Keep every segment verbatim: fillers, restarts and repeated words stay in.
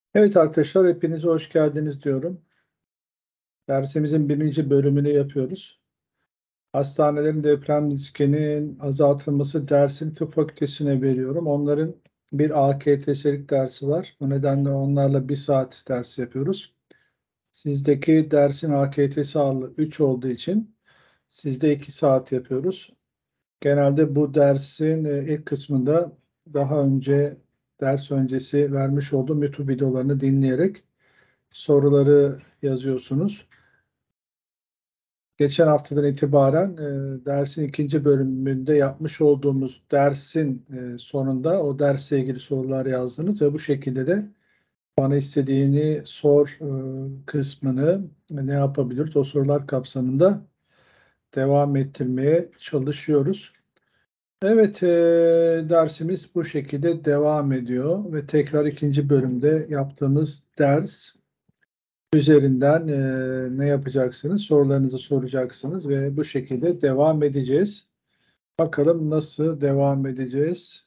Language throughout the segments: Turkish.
Evet arkadaşlar, hepinize hoş geldiniz diyorum. Dersimizin birinci bölümünü yapıyoruz. Hastanelerin deprem riskinin azaltılması dersini tıp fakültesine veriyorum. Onların bir A K T S'lik dersi var. Bu nedenle onlarla bir saat ders yapıyoruz. Sizdeki dersin A K T'si ağırlığı üç olduğu için sizde iki saat yapıyoruz. Genelde bu dersin e, ilk kısmında daha önce ders öncesi vermiş olduğum YouTube videolarını dinleyerek soruları yazıyorsunuz. Geçen haftadan itibaren e, dersin ikinci bölümünde yapmış olduğumuz dersin e, sonunda o dersle ilgili sorular yazdınız ve bu şekilde de bana istediğini sor e, kısmını ne yapabiliriz? O sorular kapsamında devam ettirmeye çalışıyoruz. Evet, e, dersimiz bu şekilde devam ediyor ve tekrar ikinci bölümde yaptığımız ders üzerinden e, ne yapacaksınız? Sorularınızı soracaksınız ve bu şekilde devam edeceğiz. Bakalım nasıl devam edeceğiz?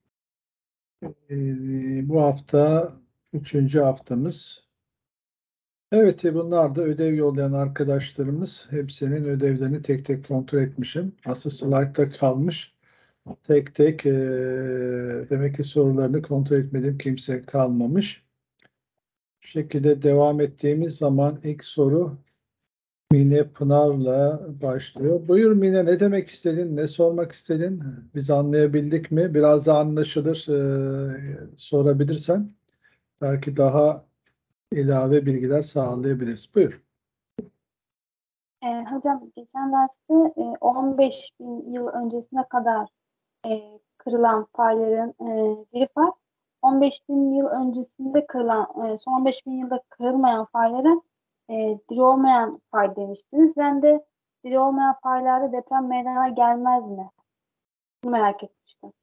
E, bu hafta üçüncü haftamız. Evet, e, bunlar da ödev yollayan arkadaşlarımız. Hepsinin ödevlerini tek tek kontrol etmişim. Aslında slaytta kalmış. Tek tek e, demek ki sorularını kontrol etmediğim kimse kalmamış. Bu şekilde devam ettiğimiz zaman ilk soru Mine Pınar'la başlıyor. Buyur Mine, ne demek istedin, ne sormak istedin? Biz anlayabildik mi? Biraz da anlaşılır e, sorabilirsen belki daha ilave bilgiler sağlayabiliriz. Buyur. E, hocam geçen derste e, on beş bin yıl öncesine kadar e, kırılan fayların e, diri fay, on beş bin yıl öncesinde kırılan, e, son on beş bin yılda kırılmayan faylara e, diri olmayan fay demiştiniz. Ben de diri olmayan faylarda deprem meydana gelmez mi? Bunu merak etmiştim.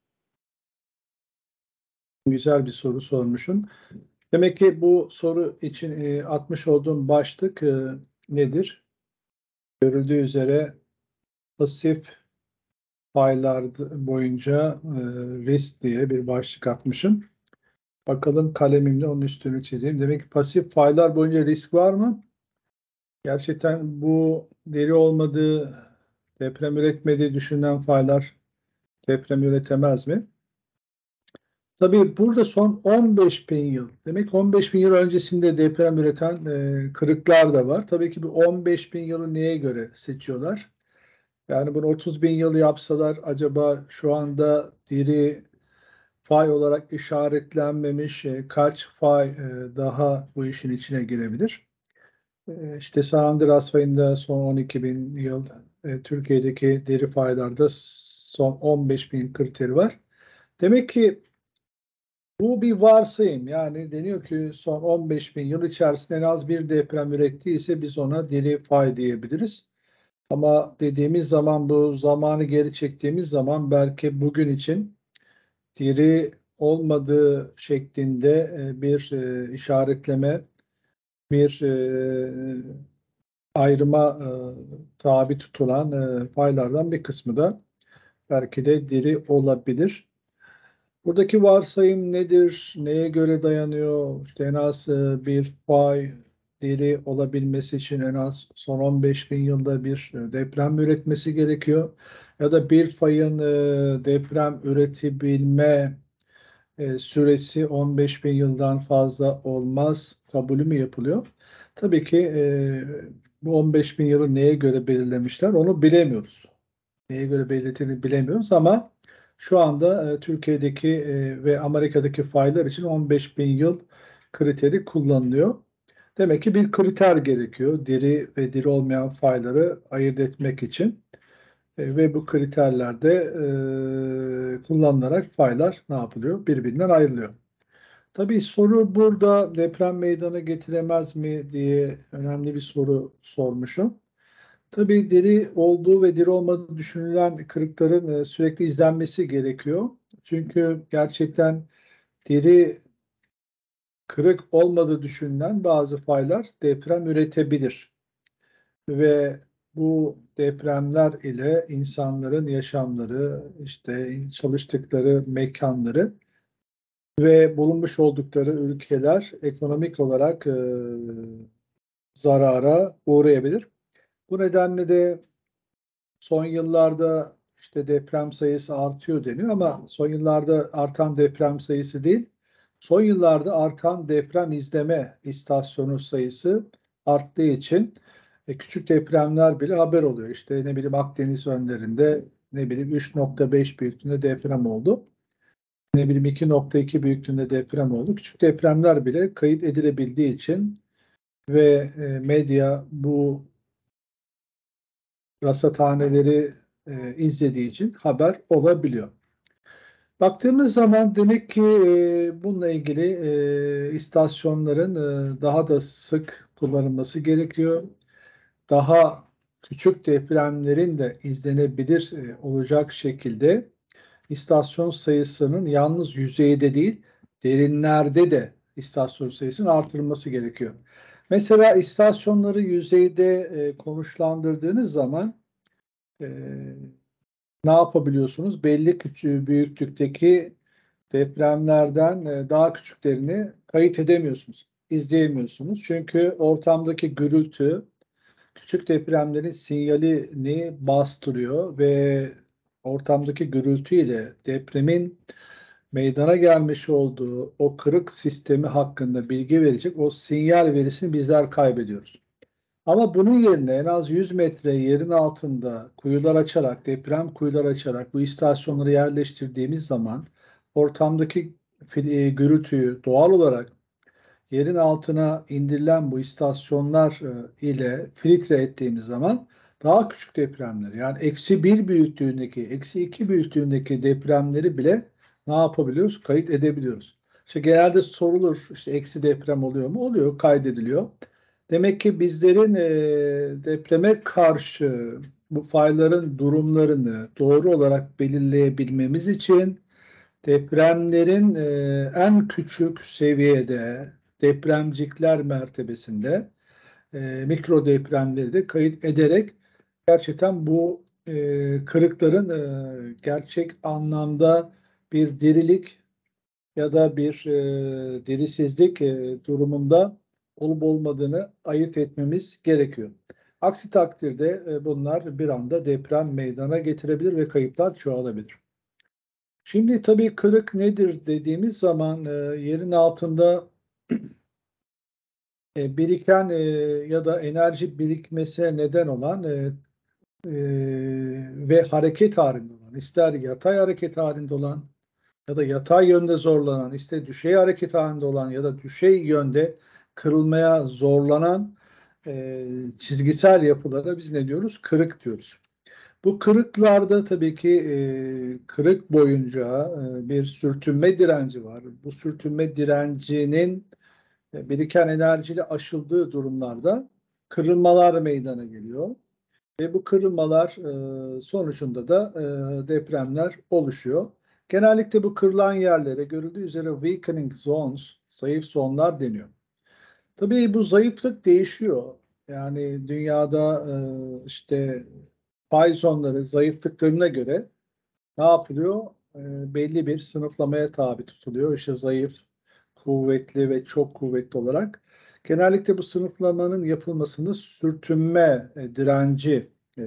Güzel bir soru sormuşsun. Demek ki bu soru için e, atmış olduğum başlık e, nedir? Görüldüğü üzere pasif faylar boyunca e, risk diye bir başlık atmışım. Bakalım kalemimle onun üstünü çizeyim. Demek ki pasif faylar boyunca risk var mı? Gerçekten bu deri olmadığı, deprem üretmediği düşünülen faylar deprem üretemez mi? Tabii burada son on beş bin yıl, demek on beş bin yıl öncesinde deprem üreten e, kırıklar da var. Tabii ki bu on beş bin yılı neye göre seçiyorlar? Yani bunu otuz bin yıl yapsalar acaba şu anda diri fay olarak işaretlenmemiş e, kaç fay e, daha bu işin içine girebilir? E, İşte San Andreas fayında son on iki bin yıl, e, Türkiye'deki deri faylarda son on beş bin kriteri var. Demek ki bu bir varsayım. Yani deniyor ki son on beş bin yıl içerisinde en az bir deprem ürettiyse biz ona deri fay diyebiliriz. Ama dediğimiz zaman bu zamanı geri çektiğimiz zaman belki bugün için diri olmadığı şeklinde e, bir e, işaretleme, bir e, ayrıma e, tabi tutulan e, faylardan bir kısmı da belki de diri olabilir. Buradaki varsayım nedir? Neye göre dayanıyor? İşte en az e, bir fay diri olabilmesi için en az son on beş bin yılda bir e, deprem üretmesi gerekiyor. Ya da bir fayın e, deprem üretebilme e, süresi on beş bin yıldan fazla olmaz kabulü mü yapılıyor? Tabii ki e, bu on beş bin yılı neye göre belirlemişler onu bilemiyoruz. Neye göre belirlediğini bilemiyoruz ama şu anda e, Türkiye'deki e, ve Amerika'daki faylar için on beş bin yıl kriteri kullanılıyor. Demek ki bir kriter gerekiyor diri ve diri olmayan fayları ayırt etmek için. E, ve bu kriterlerde e, kullanılarak faylar ne yapılıyor? Birbirinden ayrılıyor. Tabii soru burada deprem meydana getiremez mi diye önemli bir soru sormuşum. Tabii deri olduğu ve deri olmadığı düşünülen kırıkların e, sürekli izlenmesi gerekiyor. Çünkü gerçekten deri kırık olmadığı düşünülen bazı faylar deprem üretebilir. Ve bu depremler ile insanların yaşamları, işte çalıştıkları mekanları ve bulunmuş oldukları ülkeler ekonomik olarak e, zarara uğrayabilir. Bu nedenle de son yıllarda işte deprem sayısı artıyor deniyor ama son yıllarda artan deprem sayısı değil, son yıllarda artan deprem izleme istasyonu sayısı arttığı için e, küçük depremler bile haber oluyor. İşte ne bileyim Akdeniz önlerinde ne bileyim üç nokta beş büyüklüğünde deprem oldu. Ne bileyim iki nokta iki büyüklüğünde deprem oldu. Küçük depremler bile kayıt edilebildiği için ve e, medya bu rasathaneleri e, izlediği için haber olabiliyor. Baktığımız zaman demek ki e, bununla ilgili e, istasyonların e, daha da sık kullanılması gerekiyor. Daha küçük depremlerin de izlenebilir e, olacak şekilde istasyon sayısının yalnız yüzeyde değil, derinlerde de istasyon sayısının artırılması gerekiyor. Mesela istasyonları yüzeyde e, konuşlandırdığınız zaman e, ne yapabiliyorsunuz? Belli küçük büyüklükteki depremlerden e, daha küçüklerini kayıt edemiyorsunuz, izleyemiyorsunuz. Çünkü ortamdaki gürültü küçük depremlerin sinyalini bastırıyor ve ortamdaki gürültüyle depremin meydana gelmiş olduğu o kırık sistemi hakkında bilgi verecek o sinyal verisini bizler kaybediyoruz. Ama bunun yerine en az yüz metre yerin altında kuyular açarak, deprem kuyular açarak bu istasyonları yerleştirdiğimiz zaman ortamdaki e, gürültüyü doğal olarak yerin altına indirilen bu istasyonlar e, ile filtre ettiğimiz zaman daha küçük depremler yani eksi bir büyüklüğündeki, eksi iki büyüklüğündeki depremleri bile ne yapabiliyoruz? Kayıt edebiliyoruz. İşte genelde sorulur işte eksi deprem oluyor mu? Oluyor, kaydediliyor. Demek ki bizlerin e, depreme karşı bu fayların durumlarını doğru olarak belirleyebilmemiz için depremlerin e, en küçük seviyede depremcikler mertebesinde e, mikro depremleri de kayıt ederek gerçekten bu e, kırıkların e, gerçek anlamda bir dirilik ya da bir e, dirisizlik e, durumunda olup olmadığını ayırt etmemiz gerekiyor. Aksi takdirde e, bunlar bir anda deprem meydana getirebilir ve kayıplar çoğalabilir. Şimdi tabii kırık nedir dediğimiz zaman e, yerin altında e, biriken e, ya da enerji birikmesine neden olan e, e, ve hareket halinde olan, ister yatay hareket halinde olan ya da yatay yönde zorlanan, ister düşey hareket halinde olan ya da düşey yönde kırılmaya zorlanan e, çizgisel yapılara biz ne diyoruz? Kırık diyoruz. Bu kırıklarda tabii ki e, kırık boyunca e, bir sürtünme direnci var. Bu sürtünme direncinin e, biriken enerjiyle aşıldığı durumlarda kırılmalar meydana geliyor. Ve bu kırılmalar e, sonucunda da e, depremler oluşuyor. Genellikle bu kırılan yerlere görüldüğü üzere weakening zones, zayıf zonlar deniyor. Tabii bu zayıflık değişiyor. Yani dünyada e, işte pay zonları zayıflıklarına göre ne yapılıyor? E, belli bir sınıflamaya tabi tutuluyor. İşte zayıf, kuvvetli ve çok kuvvetli olarak. Genellikle bu sınıflamanın yapılmasında sürtünme e, direnci e,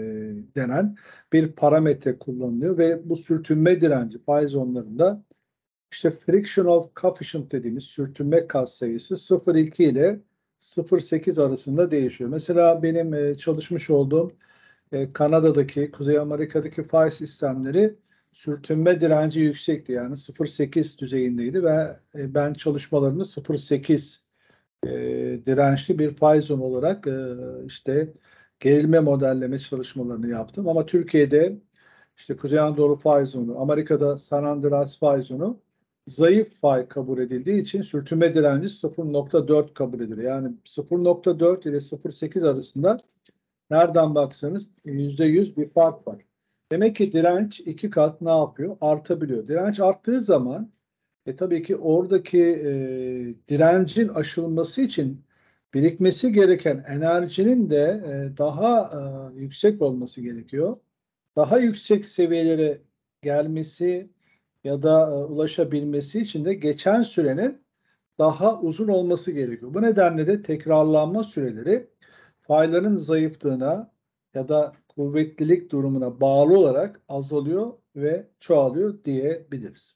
denen bir parametre kullanılıyor ve bu sürtünme direnci pay zonlarında işte friction of coefficient dediğimiz sürtünme katsayısı sıfır virgül iki ile sıfır virgül sekiz arasında değişiyor. Mesela benim e, çalışmış olduğum e, Kanada'daki, Kuzey Amerika'daki fay sistemleri sürtünme direnci yüksekti. Yani sıfır virgül sekiz düzeyindeydi ve e, ben çalışmalarını sıfır virgül sekiz e, dirençli bir fay zonu olarak e, işte gerilme modelleme çalışmalarını yaptım. Ama Türkiye'de işte Kuzey Anadolu fay zonu, Amerika'da San Andreas fay zonu zayıf fay kabul edildiği için sürtünme direnci sıfır nokta dört kabul edilir. Yani sıfır nokta dört ile sıfır virgül sekiz arasında nereden baksanız yüzde yüz bir fark var. Demek ki direnç iki kat ne yapıyor? Artabiliyor. Direnç arttığı zaman e, tabii ki oradaki e, direncin aşılması için birikmesi gereken enerjinin de e, daha e, yüksek olması gerekiyor. Daha yüksek seviyelere gelmesi ya da e, ulaşabilmesi için de geçen sürenin daha uzun olması gerekiyor. Bu nedenle de tekrarlanma süreleri fayların zayıflığına ya da kuvvetlilik durumuna bağlı olarak azalıyor ve çoğalıyor diyebiliriz.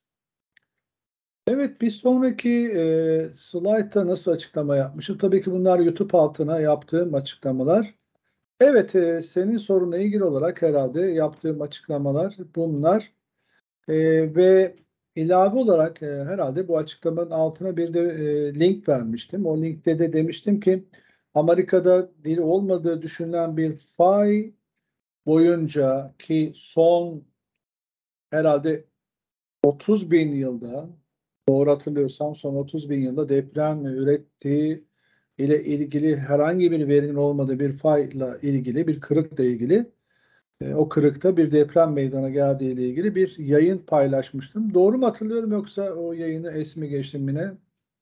Evet, bir sonraki e, slaytta nasıl açıklama yapmışım? Tabii ki bunlar YouTube altına yaptığım açıklamalar. Evet, e, senin sorunla ilgili olarak herhalde yaptığım açıklamalar bunlar. E, ve ilave olarak e, herhalde bu açıklamanın altına bir de e, link vermiştim. O linkte de demiştim ki Amerika'da dili olmadığı düşünülen bir fay boyunca ki son herhalde otuz bin yılda, doğru hatırlıyorsam son otuz bin yılda deprem ürettiği ile ilgili herhangi bir verinin olmadığı bir fayla ilgili, bir kırıkla ilgili, e, o kırıkta bir deprem meydana geldiği ile ilgili bir yayın paylaşmıştım. Doğru mu hatırlıyorum yoksa o yayını es mi geçtim yine?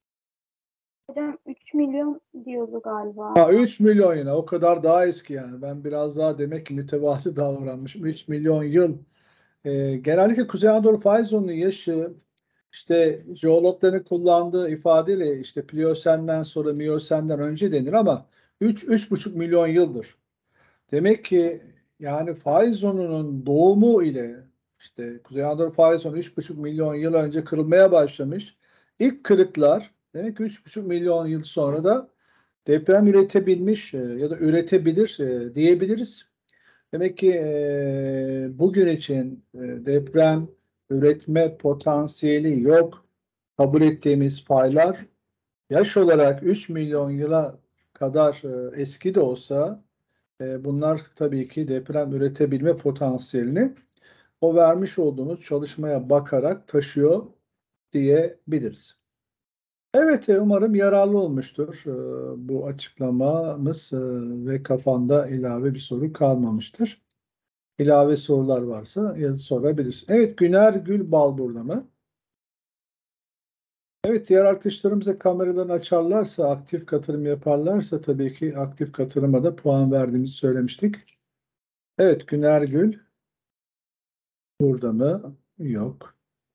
Hocam üç milyon diyordu galiba. Ha, üç milyon yine, o kadar daha eski yani. Ben biraz daha demek ki mütevazi davranmışım. üç milyon yıl. E, genellikle Kuzey Anadolu fay zonunun yaşı işte jeologların kullandığı ifadeyle işte Pliyosen'den sonra Miyosen'den önce denir ama üç üç buçuk milyon yıldır. Demek ki yani fay zonunun doğumu ile işte Kuzey Anadolu fay zonu üç buçuk milyon yıl önce kırılmaya başlamış. İlk kırıklar demek ki üç buçuk milyon yıl sonra da deprem üretebilmiş e, ya da üretebilir e, diyebiliriz. Demek ki e, bugün için e, deprem üretme potansiyeli yok kabul ettiğimiz faylar yaş olarak üç milyon yıla kadar e, eski de olsa e, bunlar tabii ki deprem üretebilme potansiyelini o vermiş olduğumuz çalışmaya bakarak taşıyor diyebiliriz. Evet, e, umarım yararlı olmuştur e, bu açıklamamız e, ve kafanda ilave bir soru kalmamıştır. İlave sorular varsa ya sorabilirsin. Evet, Güner Gülbal burada mı? Evet, diğer arkadaşlarımıza kameralarını açarlarsa, aktif katılım yaparlarsa tabii ki aktif katılıma da puan verdiğimizi söylemiştik. Evet, Güner Gül burada mı? Yok.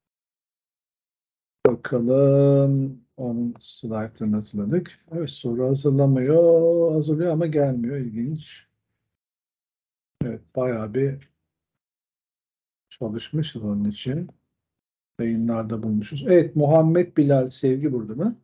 Bakalım onun slaytını hazırladık. Evet, soru hazırlamıyor, hazırlıyor ama gelmiyor. İlginç. Evet, bayağı bir çalışmışız onun için. Yayınlarda bulmuşuz. Evet, Muhammed Bilal Sevgi burada mı?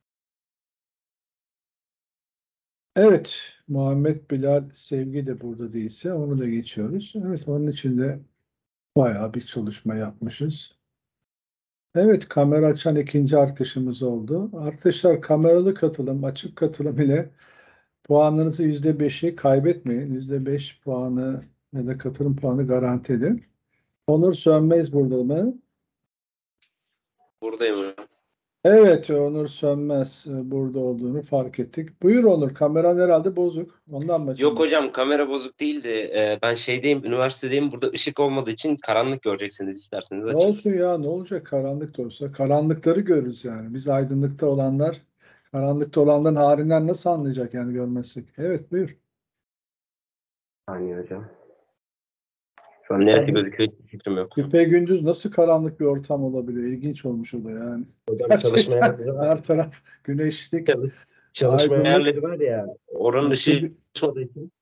Evet, Muhammed Bilal Sevgi de burada değilse onu da geçiyoruz. Evet, onun için de bayağı bir çalışma yapmışız. Evet, kamera açan ikinci arkadaşımız oldu. Arkadaşlar, kameralı katılım, açık katılım ile puanlarınızı yüzde beşi kaybetmeyin. Yüzde beş puanı ya da katılım puanı garanti edin. Onur Sönmez burada mı? Buradayım hocam. Evet, Onur Sönmez e, burada olduğunu fark ettik. Buyur Onur, kameran herhalde bozuk. Ondan mı Yok açılmış? hocam, kamera bozuk değildi. Ee, ben şeydeyim, üniversitedeyim. Burada ışık olmadığı için karanlık göreceksiniz, isterseniz Ne açın. olsun ya, ne olacak karanlık da olsa. Karanlıkları görürüz yani. Biz aydınlıkta olanlar karanlıkta olanların halinden nasıl anlayacak yani görmezsek. Evet, buyur. Saniye hocam. Şu an neresi Tabii. gözüküyor hiç fikrim yok. Güpegündüz nasıl karanlık bir ortam olabiliyor? İlginç olmuş o da yani. Hocam çalışma Gerçekten yerleri var. her taraf güneşlik, Çalışma aydınlık. yerleri var ya. Oranın Nasıl ışığı bir... çalışmadığı için.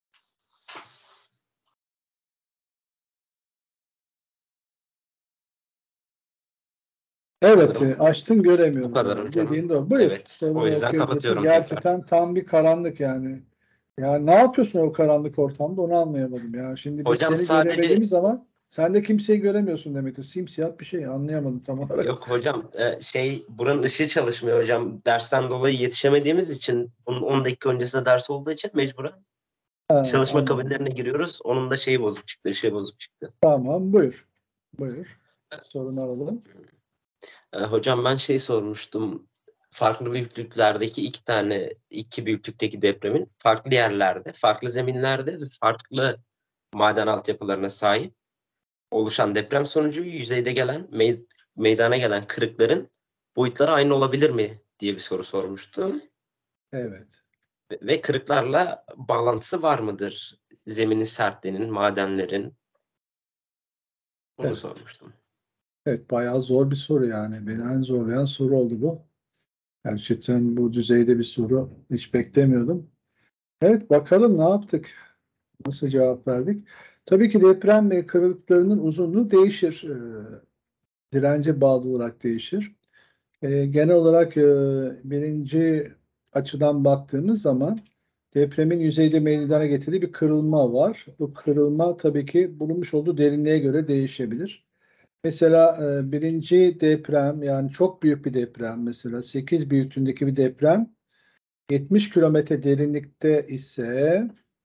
Evet, Sanırım e, açtın bu göremiyoruz kadar yani. hocam. Dediğin doğru. Buyur. Evet. O Sorunu yüzden okuyabilirsin. kapatıyorum tekrar. Gerçekten tam bir karanlık yani. Ya ne yapıyorsun o karanlık ortamda onu anlayamadım ya. Şimdi biz Hocam seni sadece göremediğimiz zaman sen de kimseyi göremiyorsun demektir. Simsiyah bir şey anlayamadım tam olarak. yok hocam, e, şey buranın ışığı çalışmıyor hocam. Dersten dolayı yetişemediğimiz için onun on dakika öncesinde ders olduğu için mecburen Ha, çalışma anladım. kabinlerine giriyoruz. Onun da şeyi bozuk çıktı, ışığı bozuk çıktı. Tamam, buyur. Buyur. Sorunu alalım. E, hocam ben şey sormuştum. Farklı büyüklüklerdeki iki tane, iki büyüklükteki depremin farklı yerlerde, farklı zeminlerde ve farklı maden altyapılarına sahip oluşan deprem sonucu yüzeyde gelen, mey- meydana gelen kırıkların boyutları aynı olabilir mi diye bir soru sormuştum. Evet. Ve ve kırıklarla bağlantısı var mıdır? Zeminin sertliğinin, madenlerin. Bunu Evet. sormuştum. Evet, bayağı zor bir soru yani. Beni en zorlayan soru oldu bu. Gerçekten bu düzeyde bir soru hiç beklemiyordum. Evet, bakalım ne yaptık? Nasıl cevap verdik? Tabii ki deprem ve kırıklarının uzunluğu değişir. Ee, dirence bağlı olarak değişir. Ee, genel olarak e, birinci açıdan baktığımız zaman depremin yüzeyde meydana getirdiği bir kırılma var. Bu kırılma tabii ki bulunmuş olduğu derinliğe göre değişebilir. Mesela e, birinci deprem, yani çok büyük bir deprem, mesela sekiz büyüklüğündeki bir deprem yetmiş kilometre derinlikte ise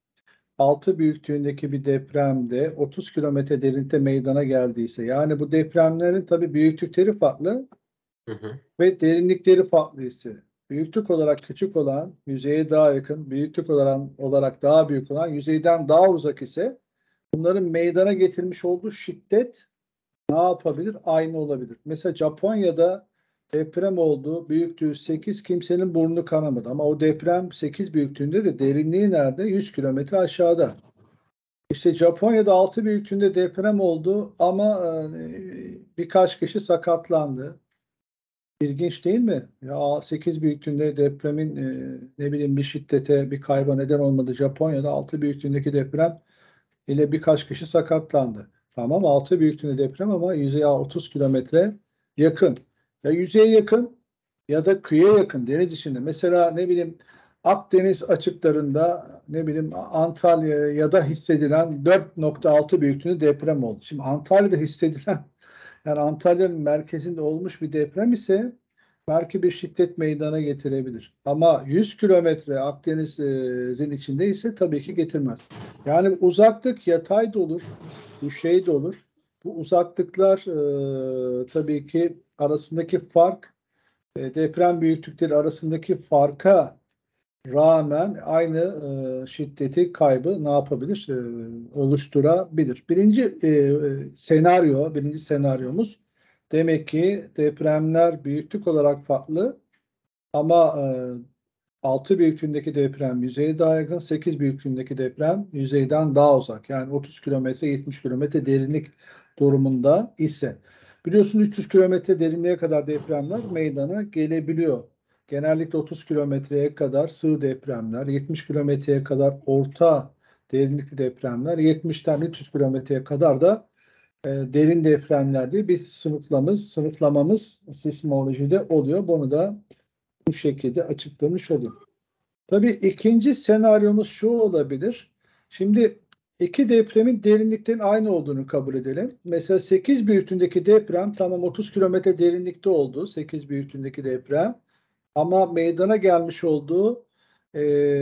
altı büyüklüğündeki bir depremde otuz kilometre derinlikte meydana geldiyse, yani bu depremlerin tabii büyüklükleri farklı Hı hı. ve derinlikleri farklı ise, büyüklük olarak küçük olan yüzeye daha yakın, büyüklük olarak, olarak daha büyük olan yüzeyden daha uzak ise bunların meydana getirmiş olduğu şiddet ne yapabilir? Aynı olabilir. Mesela Japonya'da deprem oldu. Büyüklüğü sekiz, kimsenin burnu kanamadı. Ama o deprem sekiz büyüklüğünde de derinliği nerede? yüz kilometre aşağıda. İşte Japonya'da altı büyüklüğünde deprem oldu ama e, birkaç kişi sakatlandı. İlginç değil mi? Ya sekiz büyüklüğünde depremin e, ne bileyim bir şiddete, bir kayba neden olmadı. Japonya'da altı büyüklüğündeki deprem ile birkaç kişi sakatlandı. Tamam, altı büyüklüğünde deprem ama yüzeye otuz kilometre yakın. Ya yüzeye yakın ya da kıyıya yakın, deniz içinde. Mesela ne bileyim Akdeniz açıklarında, ne bileyim Antalya'ya ya da hissedilen dört nokta altı büyüklüğünde deprem oldu. Şimdi Antalya'da hissedilen, yani Antalya'nın merkezinde olmuş bir deprem ise belki bir şiddet meydana getirebilir. Ama yüz kilometre Akdeniz'in içinde ise tabii ki getirmez. Yani uzaklık yatay da olur, düşey de olur. Bu uzaklıklar e, tabii ki arasındaki fark, e, deprem büyüklükleri arasındaki farka rağmen aynı e, şiddeti, kaybı ne yapabilir? E, oluşturabilir. Birinci e, e, senaryo, birinci senaryomuz demek ki depremler büyüklük olarak farklı ama e, altı büyüklüğündeki deprem yüzeye daha yakın, sekiz büyüklüğündeki deprem yüzeyden daha uzak. Yani otuz kilometre, yetmiş kilometre derinlik durumunda ise. Biliyorsun üç yüz kilometre derinliğe kadar depremler meydana gelebiliyor. Genellikle otuz kilometreye kadar sığ depremler, yetmiş kilometreye kadar orta derinlikli depremler, yetmişten üç yüz kilometreye kadar da e, derin depremler diye bir sınıflamamız, sınıflamamız sismolojide oluyor. Bunu da bu şekilde açıklamış olayım. Tabii ikinci senaryomuz şu olabilir. Şimdi iki depremin derinliklerin aynı olduğunu kabul edelim. Mesela sekiz büyüklüğündeki deprem tamam otuz kilometre derinlikte oldu. sekiz büyüklüğündeki deprem. Ama meydana gelmiş olduğu e,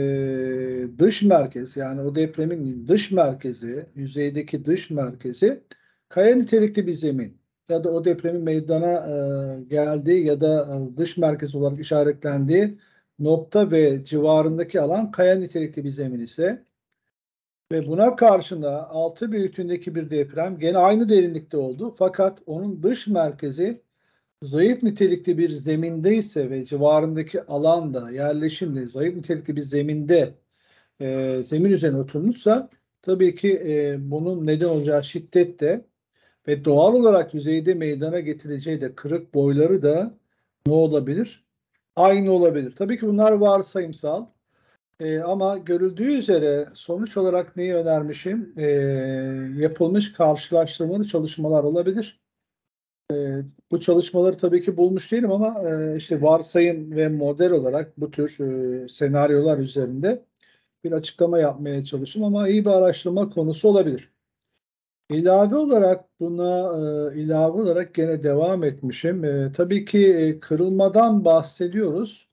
dış merkez, yani o depremin dış merkezi, yüzeydeki dış merkezi kaya nitelikli bir zemin ya da o depremin meydana e, geldiği ya da e, dış merkez olarak işaretlendiği nokta ve civarındaki alan kaya nitelikli bir zemin ise ve buna karşına altı büyüklüğündeki bir deprem gene aynı derinlikte oldu fakat onun dış merkezi zayıf nitelikli bir zemindeyse ve civarındaki alanda, yerleşimde zayıf nitelikli bir zeminde e, zemin üzerine oturmuşsa tabii ki e, bunun neden olacağı şiddet de ve doğal olarak yüzeyde meydana getireceği de kırık boyları da ne olabilir? Aynı olabilir. Tabii ki bunlar varsayımsal. E, ama görüldüğü üzere sonuç olarak neyi önermişim? E, yapılmış karşılaştırmalı çalışmalar olabilir. E, bu çalışmaları tabii ki bulmuş değilim ama e, işte varsayım ve model olarak bu tür e, senaryolar üzerinde bir açıklama yapmaya çalıştım ama iyi bir araştırma konusu olabilir. İlave olarak buna e, ilave olarak gene devam etmişim. E, tabii ki e, kırılmadan bahsediyoruz.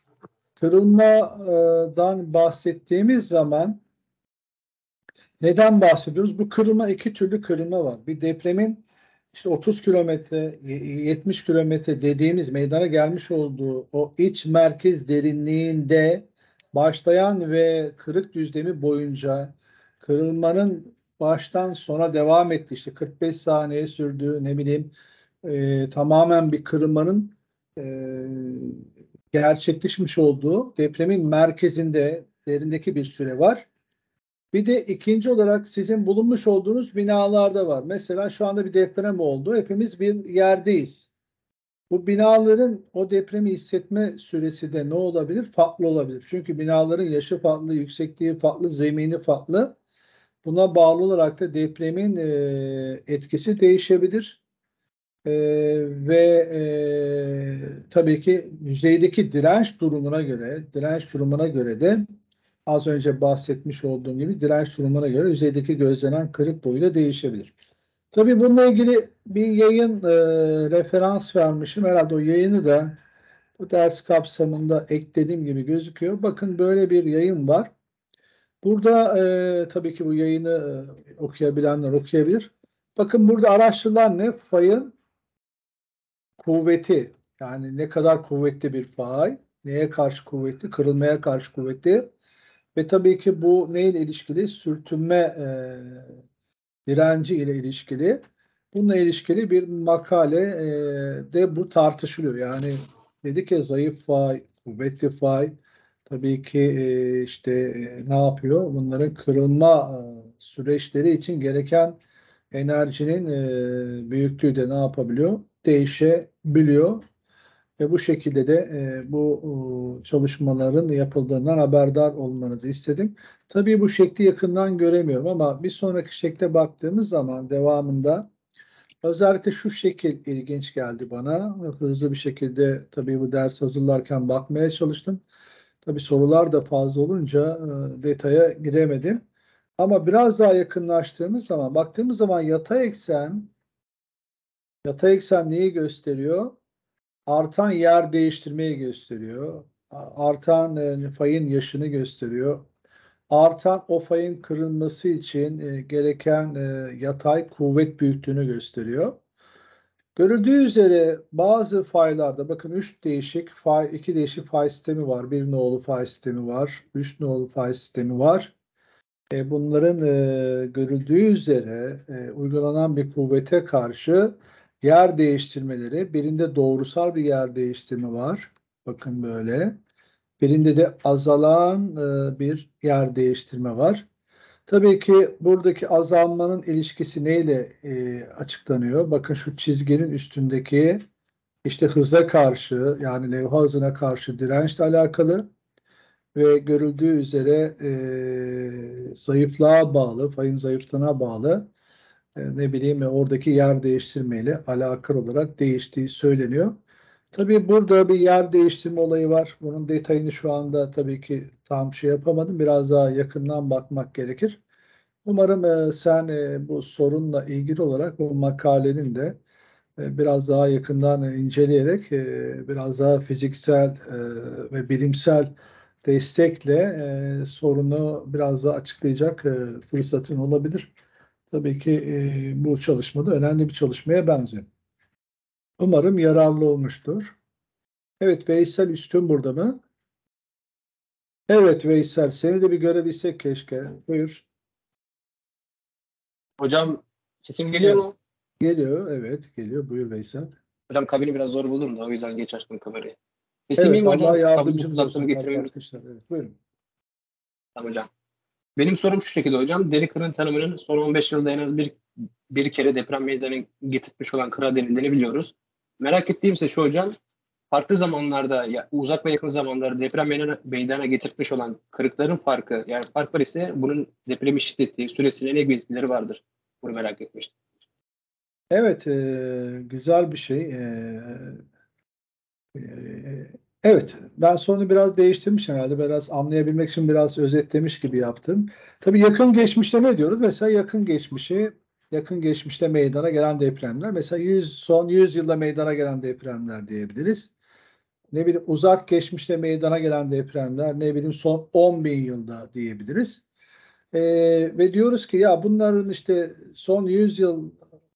Kırılmadan bahsettiğimiz zaman neden bahsediyoruz? Bu kırılma, iki türlü kırılma var. Bir depremin işte otuz kilometre, yetmiş kilometre dediğimiz meydana gelmiş olduğu o iç merkez derinliğinde başlayan ve kırık düzlemi boyunca kırılmanın baştan sona devam ettiği, işte kırk beş saniye sürdüğü, ne bileyim e, tamamen bir kırılmanın e, gerçekleşmiş olduğu depremin merkezinde derindeki bir süre var. Bir de ikinci olarak sizin bulunmuş olduğunuz binalarda var. Mesela şu anda bir deprem oldu. Hepimiz bir yerdeyiz. Bu binaların o depremi hissetme süresi de ne olabilir? Farklı olabilir. Çünkü binaların yaşı farklı, yüksekliği farklı, zemini farklı. Buna bağlı olarak da depremin e, etkisi değişebilir. E, ve e, tabii ki yüzeydeki direnç durumuna göre, direnç durumuna göre de az önce bahsetmiş olduğum gibi direnç durumuna göre yüzeydeki gözlenen kırık boyu da değişebilir. Tabii bununla ilgili bir yayın e, referans vermişim. Herhalde o yayını da bu ders kapsamında eklediğim gibi gözüküyor. Bakın böyle bir yayın var. Burada e, tabii ki bu yayını e, okuyabilenler okuyabilir. Bakın burada araçlılar ne? Fayın kuvveti. Yani ne kadar kuvvetli bir fay, neye karşı kuvvetli, kırılmaya karşı kuvvetli. Ve tabii ki bu neyle ilişkili? Sürtünme e, direnci ile ilişkili. Bununla ilişkili bir makale e, de bu tartışılıyor. Yani dedik ya zayıf fay, kuvvetli fay. Tabii ki e, işte e, ne yapıyor? Bunların kırılma e, süreçleri için gereken enerjinin e, büyüklüğü de ne yapabiliyor? Değişebiliyor. Ve bu şekilde de e, bu e, çalışmaların yapıldığından haberdar olmanızı istedim. Tabii bu şekli yakından göremiyorum ama bir sonraki şekle baktığımız zaman devamında özellikle şu şekil ilginç geldi bana. Hızlı bir şekilde tabii bu ders hazırlarken bakmaya çalıştım. Tabii sorular da fazla olunca e, detaya giremedim. Ama biraz daha yakınlaştığımız zaman, baktığımız zaman yatay eksen, yatay eksen neyi gösteriyor? Artan yer değiştirmeyi gösteriyor. Artan e, fayın yaşını gösteriyor. Artan o fayın kırılması için e, gereken e, yatay kuvvet büyüklüğünü gösteriyor. Görüldüğü üzere bazı faylarda bakın üç değişik fay, iki değişik fay sistemi var. Bir nolu fay sistemi var. Üç nolu fay sistemi var. E, bunların e, görüldüğü üzere e, uygulanan bir kuvvete karşı yer değiştirmeleri, birinde doğrusal bir yer değiştirme var. Bakın böyle. Birinde de azalan e, bir yer değiştirme var. Tabii ki buradaki azalmanın ilişkisi neyle e, açıklanıyor? Bakın şu çizginin üstündeki işte hıza karşı yani levha hızına karşı dirençle alakalı ve görüldüğü üzere e, zayıflığa bağlı, fayın zayıflığına bağlı e, ne bileyim e, oradaki yer değiştirmeyle alakalı olarak değiştiği söyleniyor. Tabii burada bir yer değiştirme olayı var. Bunun detayını şu anda tabii ki tam şey yapamadım. Biraz daha yakından bakmak gerekir. Umarım e, sen e, bu sorunla ilgili olarak bu makalenin de e, biraz daha yakından e, inceleyerek e, biraz daha fiziksel e, ve bilimsel destekle e, sorunu biraz daha açıklayacak e, fırsatın olabilir. Tabii ki e, bu çalışmada önemli bir çalışmaya benziyor. Umarım yararlı olmuştur. Evet Veysel Üstün burada mı? Evet Veysel seni de bir görebilsek keşke. Buyur. Hocam sesim geliyor Evet. mu? Geliyor evet geliyor. Buyur Veysel. Hocam kabini biraz zor buldum da o yüzden geç açtım kamerayı. Sesim iyi Evet mi Allah hocam? Kablo yardımcımız kulaklığımı olsun getirmeyi unuttum arkadaşlar. Evet buyurun. hocam. Benim sorum şu şekilde hocam. Deri kırın tanımının son on beş yılda en az bir, bir kere deprem meydana getirmiş olan kıra denildiğini biliyoruz. Merak ettiğim ise şu hocam. Farklı zamanlarda, ya uzak ve yakın zamanlarda deprem meydana, meydana getirmiş olan kırıkların farkı, yani fark var ise bunun depremin şiddeti, süresine ne gibi etkileri vardır? Bunu merak etmiştim. Evet e, güzel bir şey. E, e, evet ben sorunu biraz değiştirmiş herhalde. Biraz anlayabilmek için biraz özetlemiş gibi yaptım. Tabii yakın geçmişte ne diyoruz? Mesela yakın geçmişi yakın geçmişte meydana gelen depremler. Mesela yüz son yüz yılda meydana gelen depremler diyebiliriz. Ne bileyim uzak geçmişte meydana gelen depremler, ne bileyim son on bin yılda diyebiliriz. Ee, ve diyoruz ki ya bunların işte son yüz yıla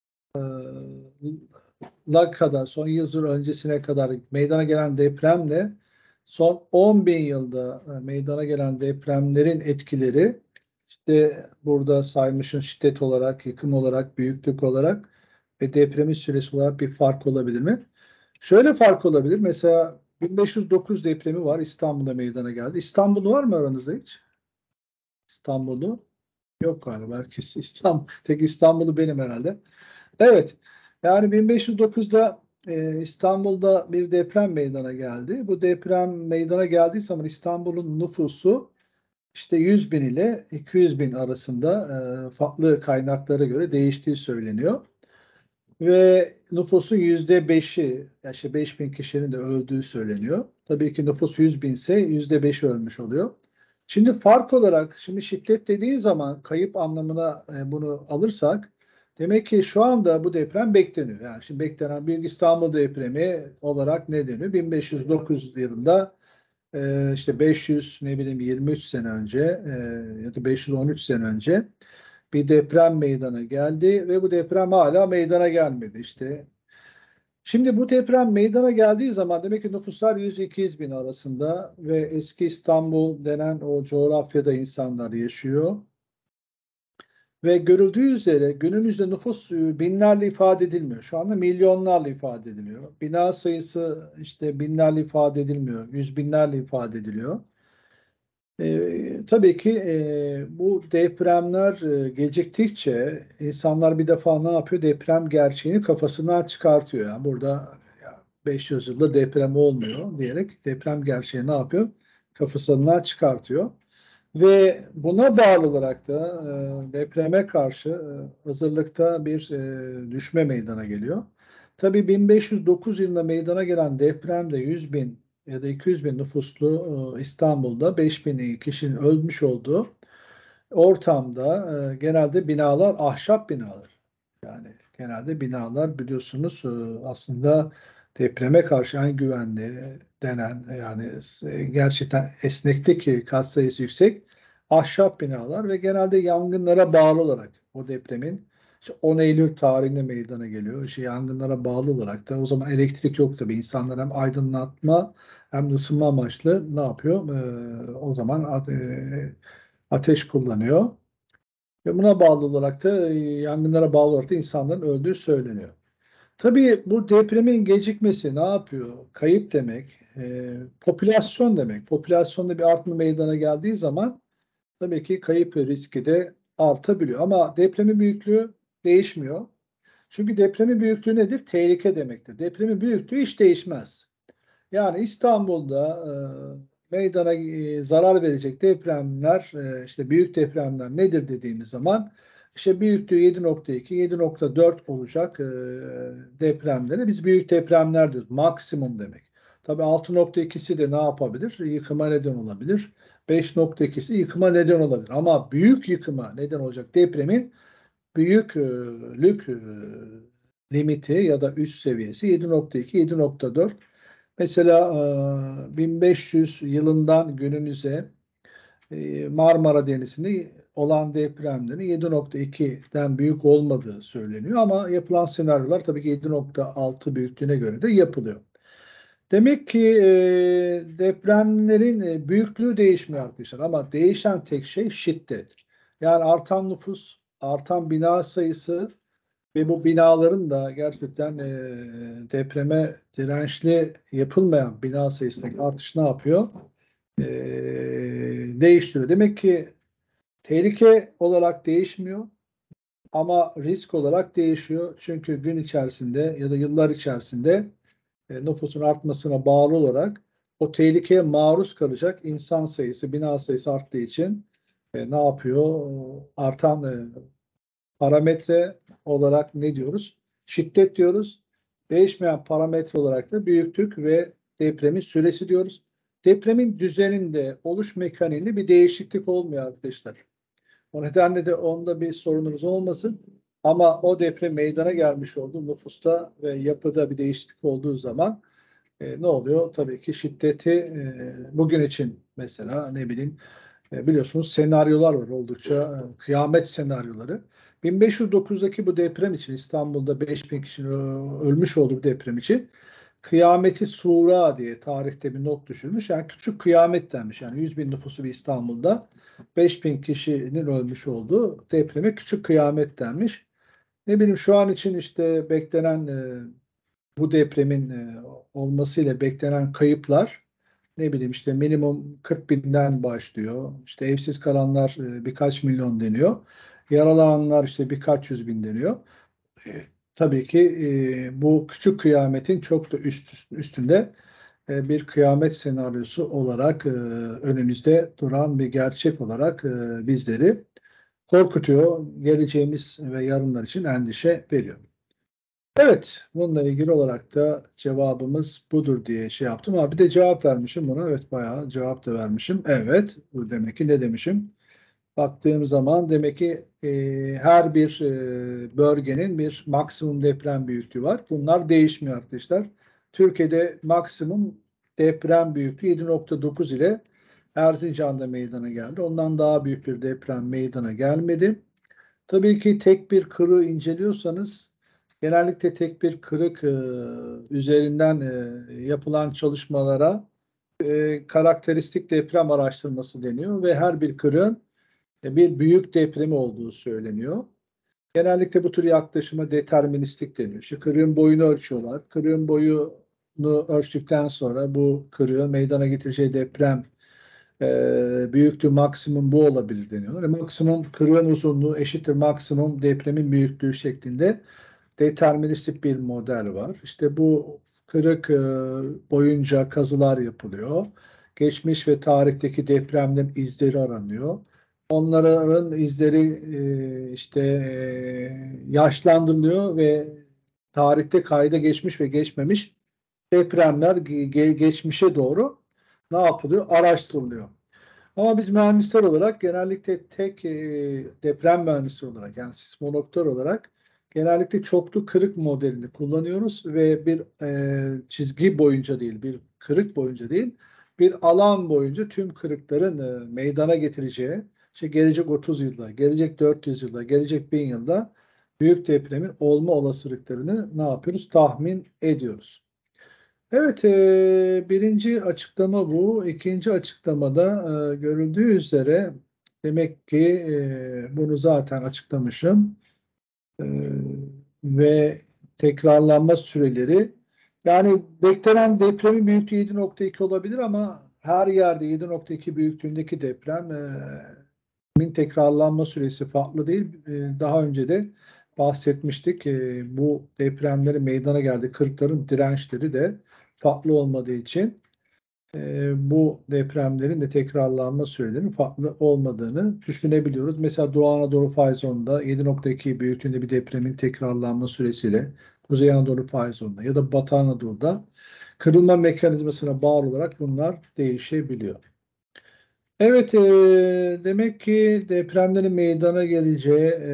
kadar, son yüz yıl öncesine kadar meydana gelen depremle son on bin yılda meydana gelen depremlerin etkileri işte burada saymışın şiddet olarak, yıkım olarak, büyüklük olarak ve depremin süresi olarak bir fark olabilir mi? Şöyle fark olabilir. Mesela bin beş yüz dokuz depremi var. İstanbul'da meydana geldi. İstanbul var mı aranızda hiç? İstanbul'u. Yok galiba. Herkes İstanbul. Tek İstanbul'u benim herhalde. Evet. Yani bin beş yüz dokuzda e, İstanbul'da bir deprem meydana geldi. Bu deprem meydana geldiği zaman İstanbul'un nüfusu işte yüz bin ile iki yüz bin arasında e, farklı kaynaklara göre değiştiği söyleniyor. Ve nüfusun yüzde beşi, yani işte beş bin kişinin de öldüğü söyleniyor. Tabii ki nüfus yüz binse yüzde beşi ölmüş oluyor. Şimdi fark olarak, şimdi şiddet dediği zaman kayıp anlamına e, bunu alırsak, demek ki şu anda bu deprem bekleniyor. Yani şimdi beklenen Büyük İstanbul depremi olarak ne deniyor? bin beş yüz dokuz yılında e, işte beş yüz ne bileyim yirmi üç sene önce e, ya da beş yüz on üç sene önce bir deprem meydana geldi ve bu deprem hala meydana gelmedi işte. Şimdi bu deprem meydana geldiği zaman demek ki nüfuslar yüz iki yüz bin arasında ve eski İstanbul denen o coğrafyada insanlar yaşıyor. Ve görüldüğü üzere günümüzde nüfus e, binlerle ifade edilmiyor. Şu anda milyonlarla ifade ediliyor. Bina sayısı işte binlerle ifade edilmiyor. Yüz binlerle ifade ediliyor. E, tabii ki e, bu depremler e, geciktikçe insanlar bir defa ne yapıyor? Deprem gerçeğini kafasından çıkartıyor. Yani burada ya, beş yüz yılda deprem olmuyor diyerek deprem gerçeği ne yapıyor? Kafasından çıkartıyor. Ve buna bağlı olarak da e, depreme karşı e, hazırlıkta bir e, düşme meydana geliyor. Tabii bin beş yüz dokuz yılında meydana gelen depremde yüz bin ya da iki yüz bin nüfuslu e, İstanbul'da beş bin kişinin ölmüş olduğu ortamda e, genelde binalar ahşap binalar. Yani genelde binalar biliyorsunuz e, aslında depreme karşı en güvenli denen yani e, gerçekten esneklik katsayısı yüksek ahşap binalar ve genelde yangınlara bağlı olarak o depremin işte on Eylül tarihinde meydana geliyor. İşte yangınlara bağlı olarak da o zaman elektrik yok tabii. İnsanlar hem aydınlatma hem de ısınma amaçlı ne yapıyor? Ee, o zaman e, ateş kullanıyor. Ve buna bağlı olarak da e, yangınlara bağlı olarak da insanların öldüğü söyleniyor. Tabii bu depremin gecikmesi ne yapıyor? Kayıp demek, e, popülasyon demek. Popülasyonda bir artma meydana geldiği zaman tabii ki kayıp riski de artabiliyor. Ama depremin büyüklüğü değişmiyor. Çünkü depremin büyüklüğü nedir? Tehlike demektir. Depremin büyüklüğü hiç değişmez. Yani İstanbul'da e, meydana e, zarar verecek depremler, e, işte büyük depremler nedir dediğimiz zaman işte büyüklüğü yedi nokta iki, yedi nokta dört olacak e, depremlere biz büyük depremler diyoruz. Maksimum demek. Tabii altı nokta ikisi de ne yapabilir? Yıkıma neden olabilir. beş nokta ikisi yıkıma neden olabilir. Ama büyük yıkıma neden olacak depremin büyüklük e, limiti ya da üst seviyesi yedi nokta iki, yedi nokta dört. Mesela e, bin beş yüz yılından günümüze e, Marmara Denizi'nde olan depremlerin yedi nokta ikiden büyük olmadığı söyleniyor ama yapılan senaryolar tabii ki yedi nokta altı büyüklüğüne göre de yapılıyor. Demek ki e, depremlerin e, büyüklüğü değişmiyor arkadaşlar ama değişen tek şey şiddet. Yani artan nüfus, artan bina sayısı ve bu binaların da gerçekten e, depreme dirençli yapılmayan bina sayısındaki artış ne yapıyor? E, değiştiriyor. Demek ki tehlike olarak değişmiyor ama risk olarak değişiyor. Çünkü gün içerisinde ya da yıllar içerisinde e, nüfusun artmasına bağlı olarak o tehlikeye maruz kalacak insan sayısı, bina sayısı arttığı için e, ne yapıyor? Artan e, parametre olarak ne diyoruz? Şiddet diyoruz. Değişmeyen parametre olarak da büyüklük ve depremin süresi diyoruz. Depremin düzeninde, oluş mekaniğinde bir değişiklik olmuyor arkadaşlar. O nedenle de onda bir sorunumuz olmasın. Ama o deprem meydana gelmiş olduğu nüfusta ve yapıda bir değişiklik olduğu zaman e, ne oluyor? Tabii ki şiddeti e, bugün için mesela ne bileyim e, biliyorsunuz senaryolar var oldukça e, kıyamet senaryoları. bin beş yüz dokuzdaki bu deprem için İstanbul'da beş bin kişinin ölmüş olduğu deprem için kıyameti sura diye tarihte bir not düşürmüş. Yani küçük kıyamet denmiş. Yani yüz bin nüfusu bir İstanbul'da beş bin kişinin ölmüş olduğu depreme küçük kıyamet denmiş. Ne bileyim şu an için işte beklenen e, bu depremin e, olmasıyla beklenen kayıplar ne bileyim işte minimum kırk binden başlıyor. İşte evsiz kalanlar e, birkaç milyon deniyor. Yaralananlar işte birkaç yüz bin deniyor. E, tabii ki e, bu küçük kıyametin çok da üst, üstünde e, bir kıyamet senaryosu olarak e, önümüzde duran bir gerçek olarak e, bizleri korkutuyor. Geleceğimiz ve yarınlar için endişe veriyor. Evet, bununla ilgili olarak da cevabımız budur diye şey yaptım. Ama bir de cevap vermişim buna. Evet, bayağı cevap da vermişim. Evet, bu demek ki ne demişim? Baktığım zaman demek ki e, her bir e, bölgenin bir maksimum deprem büyüklüğü var. Bunlar değişmiyor arkadaşlar. Türkiye'de maksimum deprem büyüklüğü yedi nokta dokuz ile Erzincan'da meydana geldi. Ondan daha büyük bir deprem meydana gelmedi. Tabii ki tek bir kırığı inceliyorsanız genellikle tek bir kırık e, üzerinden e, yapılan çalışmalara e, karakteristik deprem araştırması deniyor ve her bir kırığın e, bir büyük depremi olduğu söyleniyor. Genellikle bu tür yaklaşıma deterministik deniyor. İşte kırığın boyunu ölçüyorlar. Kırığın boyunu ölçtükten sonra bu kırığın meydana getireceği deprem e, büyüklüğü maksimum bu olabilir deniyor. E, maksimum kırığın uzunluğu eşittir maksimum depremin büyüklüğü şeklinde deterministik bir model var. İşte bu kırık e, boyunca kazılar yapılıyor. Geçmiş ve tarihteki depremlerin izleri aranıyor. Onların izleri e, işte e, yaşlandırılıyor ve tarihte kayda geçmiş ve geçmemiş depremler ge- geçmişe doğru ne yapılıyor? Araştırılıyor. Ama biz mühendisler olarak genellikle tek e, deprem mühendisi olarak yani sismologlar olarak genellikle çoklu kırık modelini kullanıyoruz ve bir e, çizgi boyunca değil, bir kırık boyunca değil, bir alan boyunca tüm kırıkların e, meydana getireceği, işte gelecek otuz yılda, gelecek dört yüz yılda, gelecek bin yılda büyük depremin olma olasılıklarını ne yapıyoruz? Tahmin ediyoruz. Evet, e, birinci açıklama bu. İkinci açıklamada e, görüldüğü üzere demek ki e, bunu zaten açıklamışım. E, ve tekrarlanma süreleri yani beklenen depremin büyüklüğü yedi nokta iki olabilir ama her yerde yedi nokta iki büyüklüğündeki depremin tekrarlanma süresi farklı değil. E, daha önce de bahsetmiştik. E, bu depremlerin meydana geldiği kırıkların dirençleri de farklı olmadığı için e, bu depremlerin de tekrarlanma sürelerinin farklı olmadığını düşünebiliyoruz. Mesela Doğu Anadolu fay zonunda yedi nokta iki büyüklüğünde bir depremin tekrarlanma süresiyle Kuzey Anadolu fay zonunda ya da Batı Anadolu'da kırılma mekanizmasına bağlı olarak bunlar değişebiliyor. Evet, e, demek ki depremlerin meydana geleceği e,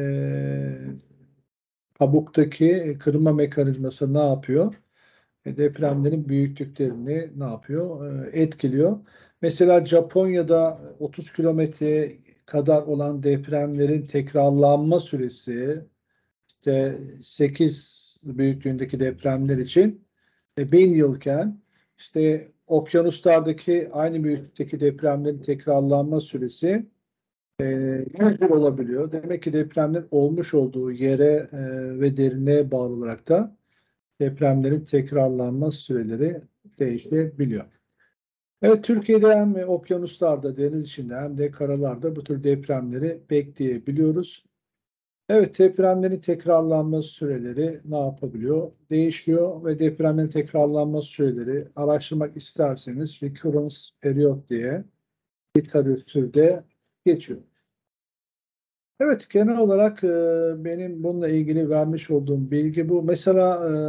kabuktaki kırılma mekanizması ne yapıyor? E, depremlerin büyüklüklerini ne yapıyor? E, etkiliyor. Mesela Japonya'da otuz kilometre kadar olan depremlerin tekrarlanma süresi işte sekiz büyüklüğündeki depremler için e, bin yılken işte okyanuslardaki aynı büyüklükteki depremlerin tekrarlanma süresi e, yüz yıl olabiliyor. Demek ki depremlerin olmuş olduğu yere e, ve derinliğe bağlı olarak da depremlerin tekrarlanma süreleri değişebiliyor. Evet, Türkiye'de hem okyanuslarda, deniz içinde hem de karalarda bu tür depremleri bekleyebiliyoruz. Evet, depremlerin tekrarlanma süreleri ne yapabiliyor? Değişiyor ve depremlerin tekrarlanma süreleri araştırmak isterseniz recurrence period diye literatürde geçiyor. Evet, genel olarak e, benim bununla ilgili vermiş olduğum bilgi bu. Mesela e,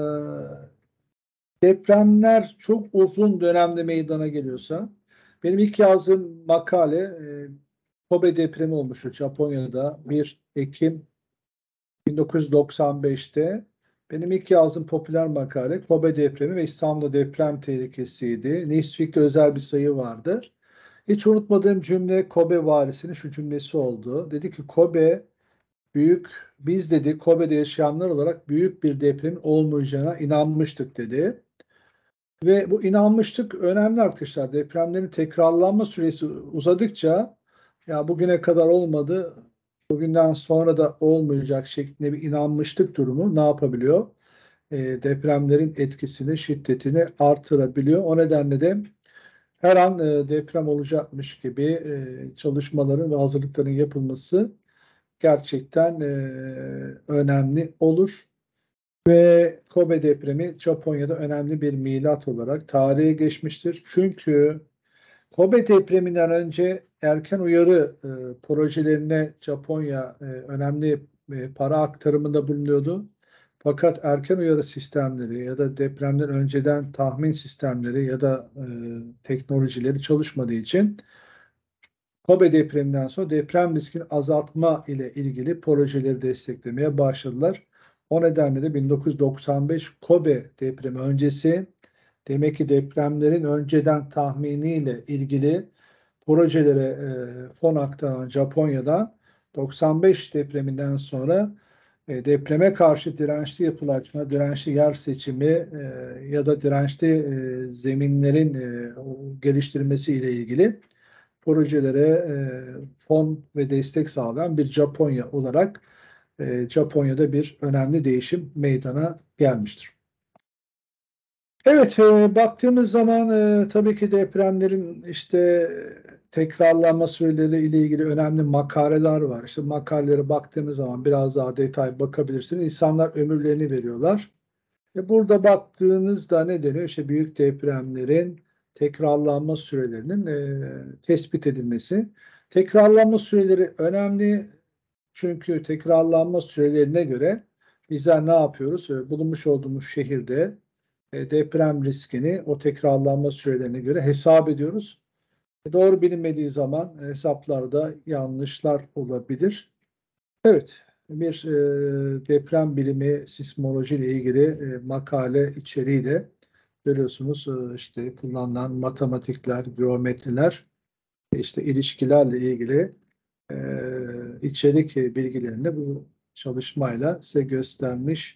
depremler çok uzun dönemde meydana geliyorsa, benim ilk yazdığım makale e, Kobe depremi olmuştu Japonya'da bir Ekim bin dokuz yüz doksan beşte. Benim ilk yazdığım popüler makale Kobe depremi ve İstanbul'da deprem tehlikesiydi. Newsweek'te özel bir sayı vardı. Hiç unutmadığım cümle Kobe valisinin şu cümlesi oldu. Dedi ki Kobe büyük, biz dedi Kobe'de yaşayanlar olarak büyük bir depremin olmayacağına inanmıştık dedi. Ve bu inanmışlık önemli arkadaşlar. Depremlerin tekrarlanma süresi uzadıkça ya bugüne kadar olmadı, bugünden sonra da olmayacak şeklinde bir inanmışlık durumu ne yapabiliyor? E, depremlerin etkisini, şiddetini artırabiliyor. O nedenle de her an e, deprem olacakmış gibi e, çalışmaların ve hazırlıkların yapılması gerçekten e, önemli olur. Ve Kobe depremi Japonya'da önemli bir milat olarak tarihe geçmiştir. Çünkü Kobe depreminden önce erken uyarı e, projelerine Japonya e, önemli e, para aktarımında bulunuyordu. Fakat erken uyarı sistemleri ya da depremden önceden tahmin sistemleri ya da e, teknolojileri çalışmadığı için Kobe depreminden sonra deprem riskini azaltma ile ilgili projeleri desteklemeye başladılar. O nedenle de bin dokuz yüz doksan beş Kobe depremi öncesi, demek ki depremlerin önceden tahminiyle ilgili projelere e, fon aktaran Japonya'dan doksan beş depreminden sonra e, depreme karşı dirençli yapılaşma, dirençli yer seçimi e, ya da dirençli e, zeminlerin e, geliştirilmesi ile ilgili projelere e, fon ve destek sağlayan bir Japonya olarak e, Japonya'da bir önemli değişim meydana gelmiştir. Evet, e, baktığımız zaman e, tabii ki depremlerin işte tekrarlanma süreleri ile ilgili önemli makaleler var. İşte makalelere baktığınız zaman biraz daha detay bakabilirsiniz. İnsanlar ömürlerini veriyorlar. E, burada baktığınızda ne deniyor? İşte büyük depremlerin tekrarlanma sürelerinin e, tespit edilmesi. Tekrarlanma süreleri önemli çünkü tekrarlanma sürelerine göre bizler ne yapıyoruz? E, bulunmuş olduğumuz şehirde e, deprem riskini o tekrarlanma sürelerine göre hesap ediyoruz. E, doğru bilinmediği zaman hesaplarda yanlışlar olabilir. Evet, bir e, deprem bilimi, sismoloji ile ilgili e, makale içeriği de görüyorsunuz. E, işte kullanılan matematikler, geometriler, işte ilişkilerle ilgili e, içerik bilgilerini bu çalışmayla size göstermiş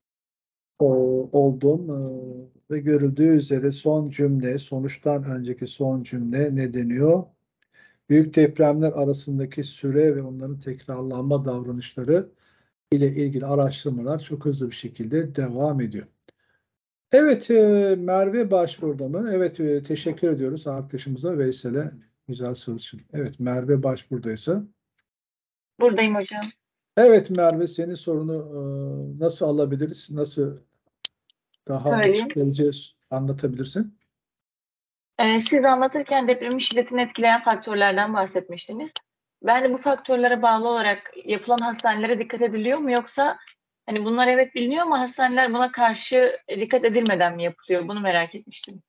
o, oldum. E, ve görüldüğü üzere son cümle, sonuçtan önceki son cümle ne deniyor? Büyük depremler arasındaki süre ve onların tekrarlanma davranışları ile ilgili araştırmalar çok hızlı bir şekilde devam ediyor. Evet, e, Merve başvurdu mu? Evet, e, teşekkür ediyoruz arkadaşımıza Veysel'e. Güzel soru için. Evet, Merve başvurduysa. Buradayım hocam. Evet Merve, senin sorunu e, nasıl alabiliriz? Nasıl daha Söyleyeyim. açıklayıcı anlatabilirsin? Ee, siz anlatırken depremin şiddetini etkileyen faktörlerden bahsetmiştiniz. Ben de bu faktörlere bağlı olarak yapılan hastanelere dikkat ediliyor mu, yoksa hani bunlar evet biliniyor ama hastaneler buna karşı dikkat edilmeden mi yapılıyor? Bunu merak etmiştim.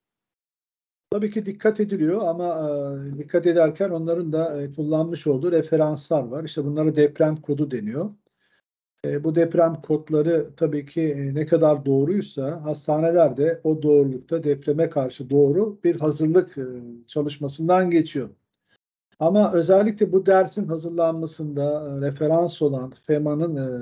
Tabii ki dikkat ediliyor ama e, dikkat ederken onların da e, kullanmış olduğu referanslar var. İşte bunlara deprem kodu deniyor. E, bu deprem kodları tabii ki e, ne kadar doğruysa hastaneler de o doğrulukta depreme karşı doğru bir hazırlık e, çalışmasından geçiyor. Ama özellikle bu dersin hazırlanmasında e, referans olan FEMA'nın e,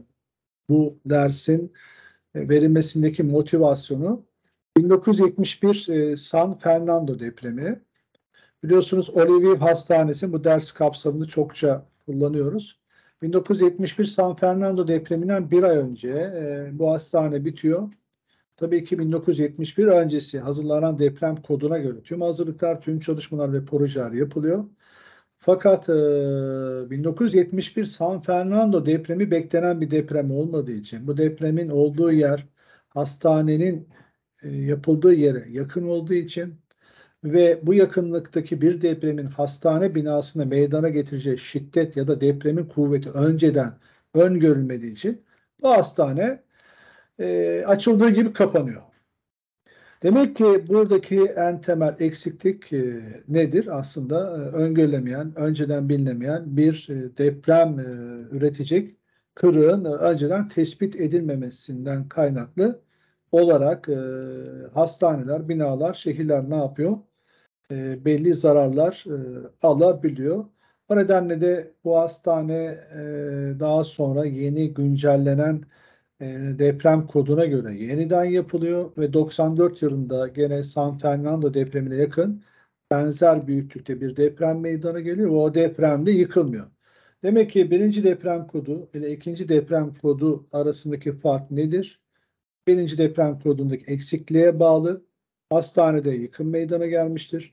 bu dersin e, verilmesindeki motivasyonu bin dokuz yüz yetmiş bir e, San Fernando depremi. Biliyorsunuz Olivier Hastanesi bu ders kapsamında çokça kullanıyoruz. bin dokuz yüz yetmiş bir San Fernando depreminden bir ay önce e, bu hastane bitiyor. Tabii ki bin dokuz yüz yetmiş bir öncesi hazırlanan deprem koduna göre tüm hazırlıklar, tüm çalışmalar ve projeler yapılıyor. Fakat e, bin dokuz yüz yetmiş bir San Fernando depremi beklenen bir deprem olmadığı için, bu depremin olduğu yer hastanenin e, yapıldığı yere yakın olduğu için ve bu yakınlıktaki bir depremin hastane binasına meydana getireceği şiddet ya da depremin kuvveti önceden öngörülmediği için bu hastane e, açıldığı gibi kapanıyor. Demek ki buradaki en temel eksiklik e, nedir? Aslında e, öngörülemeyen, önceden bilinemeyen bir e, deprem e, üretecek kırığın e, önceden tespit edilmemesinden kaynaklı olarak e, hastaneler, binalar, şehirler ne yapıyor? E, belli zararlar e, alabiliyor. O nedenle de bu hastane e, daha sonra yeni güncellenen e, deprem koduna göre yeniden yapılıyor ve doksan dört yılında gene San Fernando depremine yakın benzer büyüklükte bir deprem meydana geliyor ve o depremde yıkılmıyor. Demek ki birinci deprem kodu ile ikinci deprem kodu arasındaki fark nedir? Birinci deprem kodundaki eksikliğe bağlı hastanede yıkım meydana gelmiştir.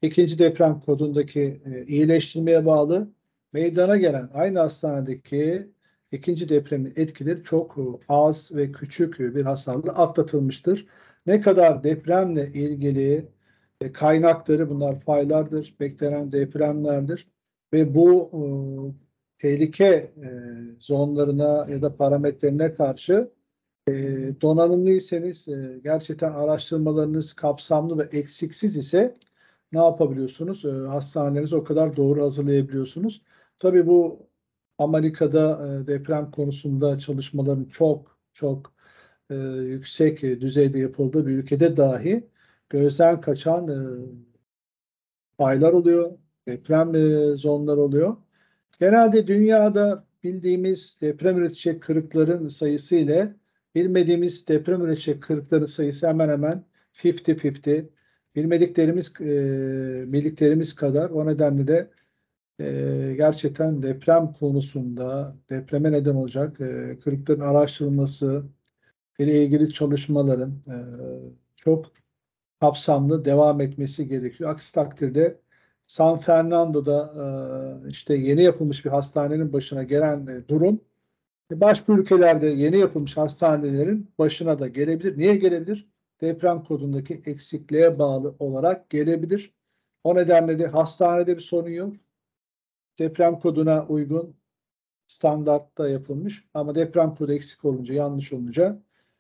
İkinci deprem kodundaki e, iyileştirmeye bağlı meydana gelen aynı hastanedeki ikinci depremin etkileri çok e, az ve küçük bir hasarla atlatılmıştır. Ne kadar depremle ilgili e, kaynakları bunlar faylardır, beklenen depremlerdir ve bu e, tehlike e, zonlarına ya da parametrelerine karşı e, donanımlıysanız, e, gerçekten araştırmalarınız kapsamlı ve eksiksiz ise ne yapabiliyorsunuz? E, hastanelerinizi o kadar doğru hazırlayabiliyorsunuz. Tabii bu Amerika'da e, deprem konusunda çalışmaların çok çok e, yüksek e, düzeyde yapıldığı bir ülkede dahi gözden kaçan e, faylar oluyor, deprem e, zonları oluyor. Genelde dünyada bildiğimiz deprem üretecek kırıkların sayısı ile bilmediğimiz deprem üretecek kırıkların sayısı hemen hemen elli elli. Bilmediklerimiz e, bildiklerimiz kadar. O nedenle de e, gerçekten deprem konusunda depreme neden olacak e, kırıkların araştırılması ile ilgili çalışmaların e, çok kapsamlı devam etmesi gerekiyor. Aksi takdirde San Fernando'da e, işte yeni yapılmış bir hastanenin başına gelen e, durum başka ülkelerde yeni yapılmış hastanelerin başına da gelebilir. Niye gelebilir? Deprem kodundaki eksikliğe bağlı olarak gelebilir. O nedenle de hastanede bir sorun yok. Deprem koduna uygun standartta yapılmış ama deprem kodu eksik olunca, yanlış olunca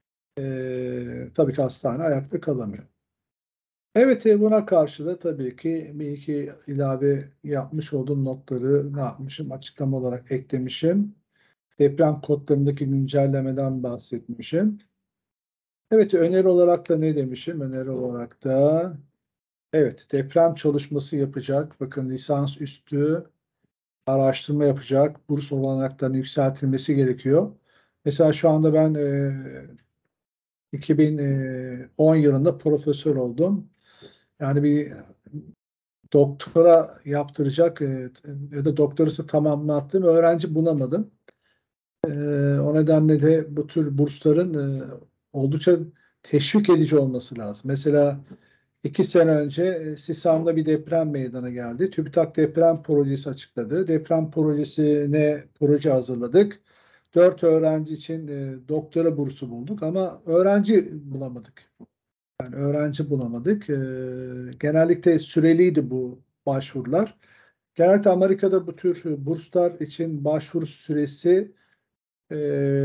e, tabii ki hastane ayakta kalamıyor. Evet, e, buna karşı da tabii ki bir iki ilave yapmış olduğum notları ne yapmışım? Açıklama olarak eklemişim. Deprem kodlarındaki güncellemeden bahsetmişim. Evet, öneri olarak da ne demişim? Öneri olarak da evet, deprem çalışması yapacak. Bakın, lisans üstü araştırma yapacak. Burs olanaklarının yükseltilmesi gerekiyor. Mesela şu anda ben e, iki bin on yılında profesör oldum. Yani bir doktora yaptıracak e, ya da doktorası tamamlattım öğrenci bulamadım. E, o nedenle de bu tür bursların e, oldukça teşvik edici olması lazım. Mesela iki sene önce e, Sisam'da bir deprem meydana geldi. TÜBİTAK deprem projesi açıkladı. Deprem projesine proje hazırladık. Dört öğrenci için e, doktora bursu bulduk ama öğrenci bulamadık. Yani öğrenci bulamadık. E, genellikle süreliydi bu başvurular. Genellikle Amerika'da bu tür burslar için başvuru süresi e,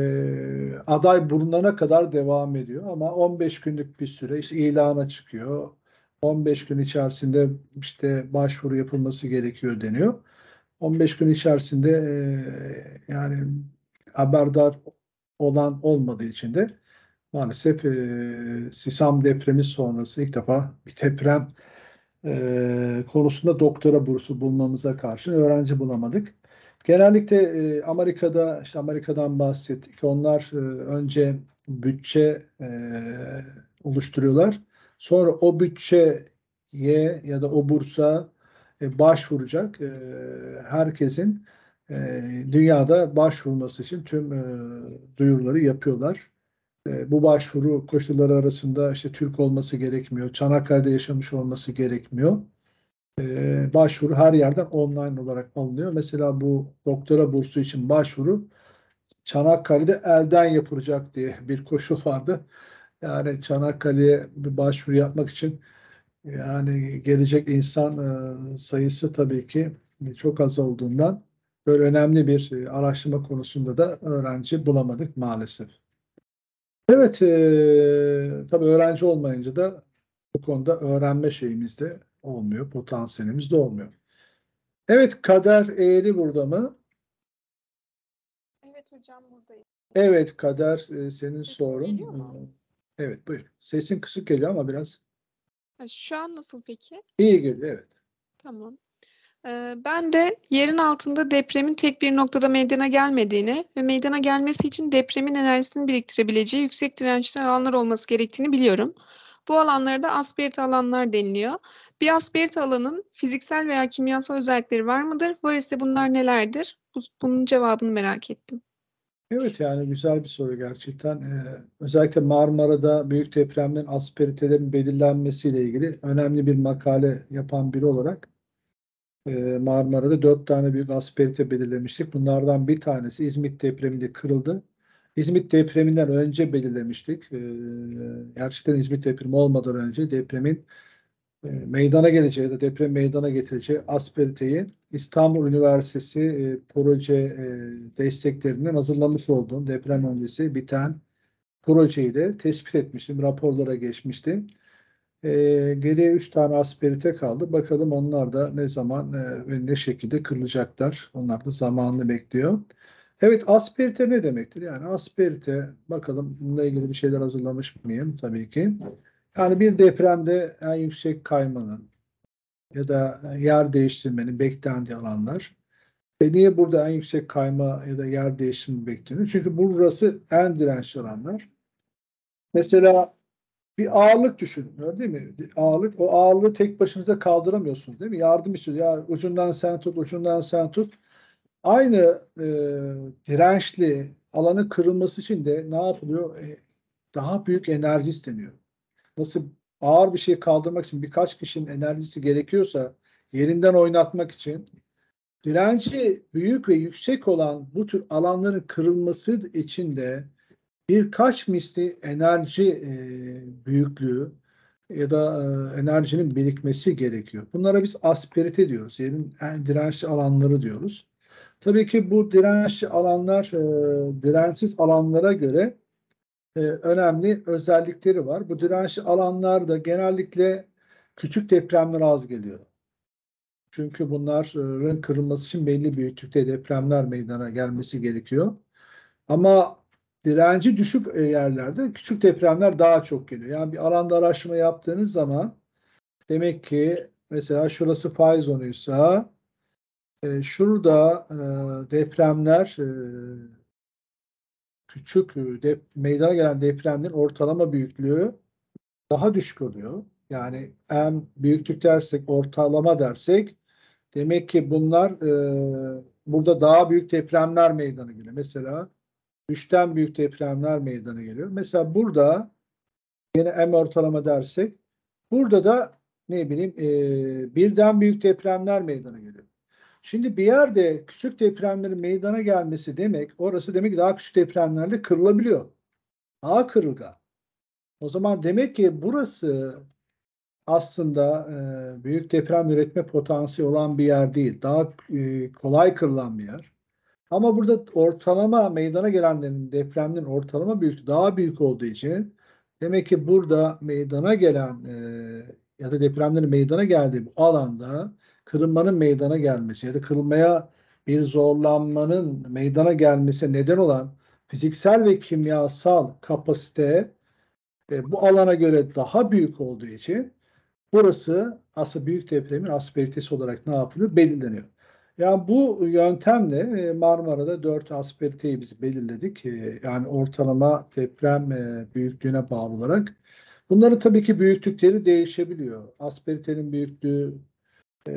aday bulunana kadar devam ediyor. Ama on beş günlük bir süre işte ilana çıkıyor. on beş gün içerisinde işte başvuru yapılması gerekiyor deniyor. on beş gün içerisinde e, yani haberdar olan olmadığı için de maalesef e, Sisam depremi sonrası ilk defa bir deprem e, konusunda doktora bursu bulmamıza karşın öğrenci bulamadık. Genellikle e, Amerika'da, işte Amerika'dan bahsettik. Onlar e, önce bütçe e, oluşturuyorlar. Sonra o bütçeye ya da o bursa e, başvuracak e, herkesin e, dünyada başvurması için tüm e, duyuruları yapıyorlar. E, bu başvuru koşulları arasında işte Türk olması gerekmiyor, Çanakkale'de yaşamış olması gerekmiyor. E, başvuru her yerden online olarak alınıyor. Mesela bu doktora bursu için başvuru Çanakkale'de elden yapılacak diye bir koşul vardı. Yani Çanakkale'ye bir başvuru yapmak için yani gelecek insan e, sayısı tabii ki çok az olduğundan böyle önemli bir e, araştırma konusunda da öğrenci bulamadık maalesef. Evet, e, tabii öğrenci olmayınca da bu konuda öğrenme şeyimiz de olmuyor, potansiyelimiz de olmuyor. Evet, Kader Eğri burada mı? Evet hocam, buradayım. Evet, Kader, e, senin Sesim sorun. geliyor mu? Evet, buyur. Sesin kısık geliyor ama biraz Ha, Şu an nasıl peki? iyi geliyor, evet. Tamam. Ee, ben de yerin altında depremin tek bir noktada meydana gelmediğini ve meydana gelmesi için depremin enerjisini biriktirebileceği yüksek dirençli alanlar olması gerektiğini biliyorum. Bu alanlara da asperite alanlar deniliyor. Bir asperite alanın fiziksel veya kimyasal özellikleri var mıdır? Var ise bunlar nelerdir? Bu- Bunun cevabını merak ettim. Evet, yani güzel bir soru gerçekten. Ee, özellikle Marmara'da büyük depremlerin asperitelerin belirlenmesiyle ilgili önemli bir makale yapan biri olarak e, Marmara'da dört tane büyük asperite belirlemiştik. Bunlardan bir tanesi İzmit depreminde kırıldı. İzmit depreminden önce belirlemiştik. Ee, gerçekten İzmit depremi olmadan önce depremin e, meydana geleceği ya da deprem meydana getireceği asperiteyi İstanbul Üniversitesi e, proje e, desteklerinden hazırlamış olduğum deprem öncesi biten projeyi de tespit etmiştim. Raporlara geçmişti. E, geriye üç tane asperite kaldı. Bakalım onlar da ne zaman e, ve ne şekilde kırılacaklar. Onlar da zamanını bekliyor. Evet, asperite ne demektir? Yani asperite, bakalım bununla ilgili bir şeyler hazırlamış mıyım? Tabii ki. Yani bir depremde en yüksek kaymanın ya da yer değiştirmenin beklendiği alanlar. Ve niye burada en yüksek kayma ya da yer değiştirme bekleniyor? Çünkü burası en dirençli alanlar. Mesela bir ağırlık düşünün, öyle değil mi? Ağırlık, o ağırlığı tek başınıza kaldıramıyorsunuz, değil mi? Yardım istiyor. Ya ucundan sen tut, ucundan sen tut. Aynı e, dirençli alanın kırılması için de ne yapılıyor? E, daha büyük enerji isteniyor. Nasıl ağır bir şey kaldırmak için birkaç kişinin enerjisi gerekiyorsa yerinden oynatmak için direnci büyük ve yüksek olan bu tür alanların kırılması için de birkaç misli enerji e, büyüklüğü ya da e, enerjinin birikmesi gerekiyor. Bunlara biz asperite diyoruz. Yerin en dirençli alanları diyoruz. Tabii ki bu dirençli alanlar e, dirençsiz alanlara göre e, önemli özellikleri var. Bu dirençli alanlarda genellikle küçük depremler az geliyor. Çünkü bunların kırılması için belli büyüklükte depremler meydana gelmesi gerekiyor. Ama direnci düşük yerlerde küçük depremler daha çok geliyor. Yani bir alanda araştırma yaptığınız zaman demek ki mesela şurası fay zonuysa e, şurada e, depremler e, küçük e, de, meydana gelen depremlerin ortalama büyüklüğü daha düşük oluyor. Yani en büyüklük dersek, ortalama dersek demek ki bunlar e, burada daha büyük depremler meydana geliyor. Mesela üçten büyük depremler meydana geliyor. Mesela burada yine M ortalama dersek burada da ne bileyim e, birden büyük depremler meydana geliyor. Şimdi bir yerde küçük depremlerin meydana gelmesi demek, orası demek ki daha küçük depremlerle kırılabiliyor. Daha kırılgan. O zaman demek ki burası aslında e, büyük deprem üretme potansiyeli olan bir yer değil. Daha e, kolay kırılan bir yer. Ama burada ortalama meydana gelenlerin depremlerin ortalama büyüklüğü daha büyük olduğu için demek ki burada meydana gelen e, ya da depremlerin meydana geldiği bu alanda kırılmanın meydana gelmesi ya da kırılmaya bir zorlanmanın meydana gelmesi neden olan fiziksel ve kimyasal kapasite e, bu alana göre daha büyük olduğu için burası aslında büyük depremin asperitesi olarak ne yapılıyor? Belirleniyor. Yani bu yöntemle e, Marmara'da dört asperiteyi biz belirledik. E, Yani ortalama deprem e, büyüklüğüne bağlı olarak. Bunların tabii ki büyüklükleri değişebiliyor. Asperitenin büyüklüğü e,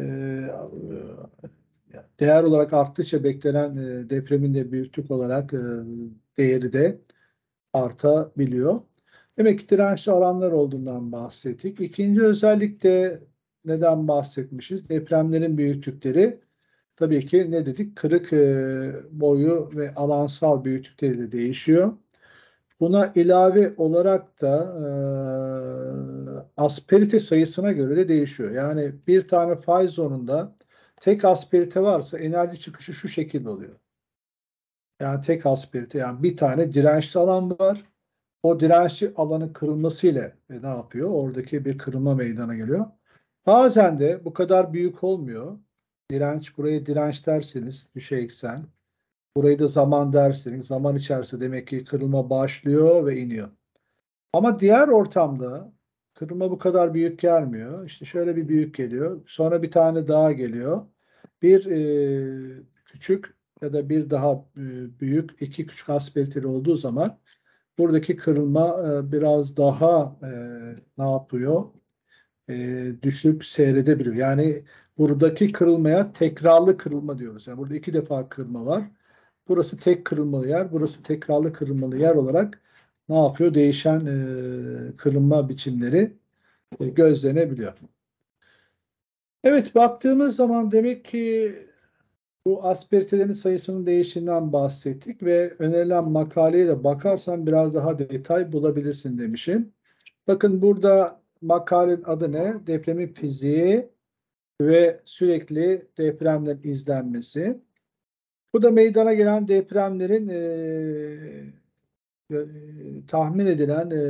değer olarak arttıkça beklenen e, depremin de büyüklük olarak e, değeri de artabiliyor. Demek ki dirençli alanlar olduğundan bahsettik. İkinci özellik de neden bahsetmişiz? Depremlerin büyüklükleri tabii ki ne dedik? Kırık e, boyu ve alansal büyüklükleri de değişiyor. Buna ilave olarak da e, asperite sayısına göre de değişiyor. Yani bir tane fay zonunda tek asperite varsa enerji çıkışı şu şekilde oluyor. Yani tek asperite, yani bir tane dirençli alan var. O dirençli alanın kırılmasıyla e, ne yapıyor? Oradaki bir kırılma meydana geliyor. Bazen de bu kadar büyük olmuyor. Direnç, buraya direnç derseniz düşey eksen, burayı da zaman derseniz zaman içerisinde demek ki kırılma başlıyor ve iniyor. Ama diğer ortamda kırılma bu kadar büyük gelmiyor. İşte şöyle bir büyük geliyor. Sonra bir tane daha geliyor. Bir e, küçük ya da bir daha e, büyük, iki küçük asperiteli olduğu zaman buradaki kırılma e, biraz daha e, ne yapıyor? E, düşük seyredebiliyor. Yani buradaki kırılmaya tekrarlı kırılma diyoruz. Yani burada iki defa kırılma var. Burası tek kırılmalı yer, burası tekrarlı kırılmalı yer olarak ne yapıyor? Değişen e, kırılma biçimleri e, gözlenebiliyor. Evet, baktığımız zaman demek ki bu asperitelerin sayısının değişinden bahsettik ve önerilen makaleye de bakarsan biraz daha detay bulabilirsin demişim. Bakın burada makalenin adı ne? Depremin fiziği ve sürekli depremlerin izlenmesi. Bu da meydana gelen depremlerin e, e, tahmin edilen e,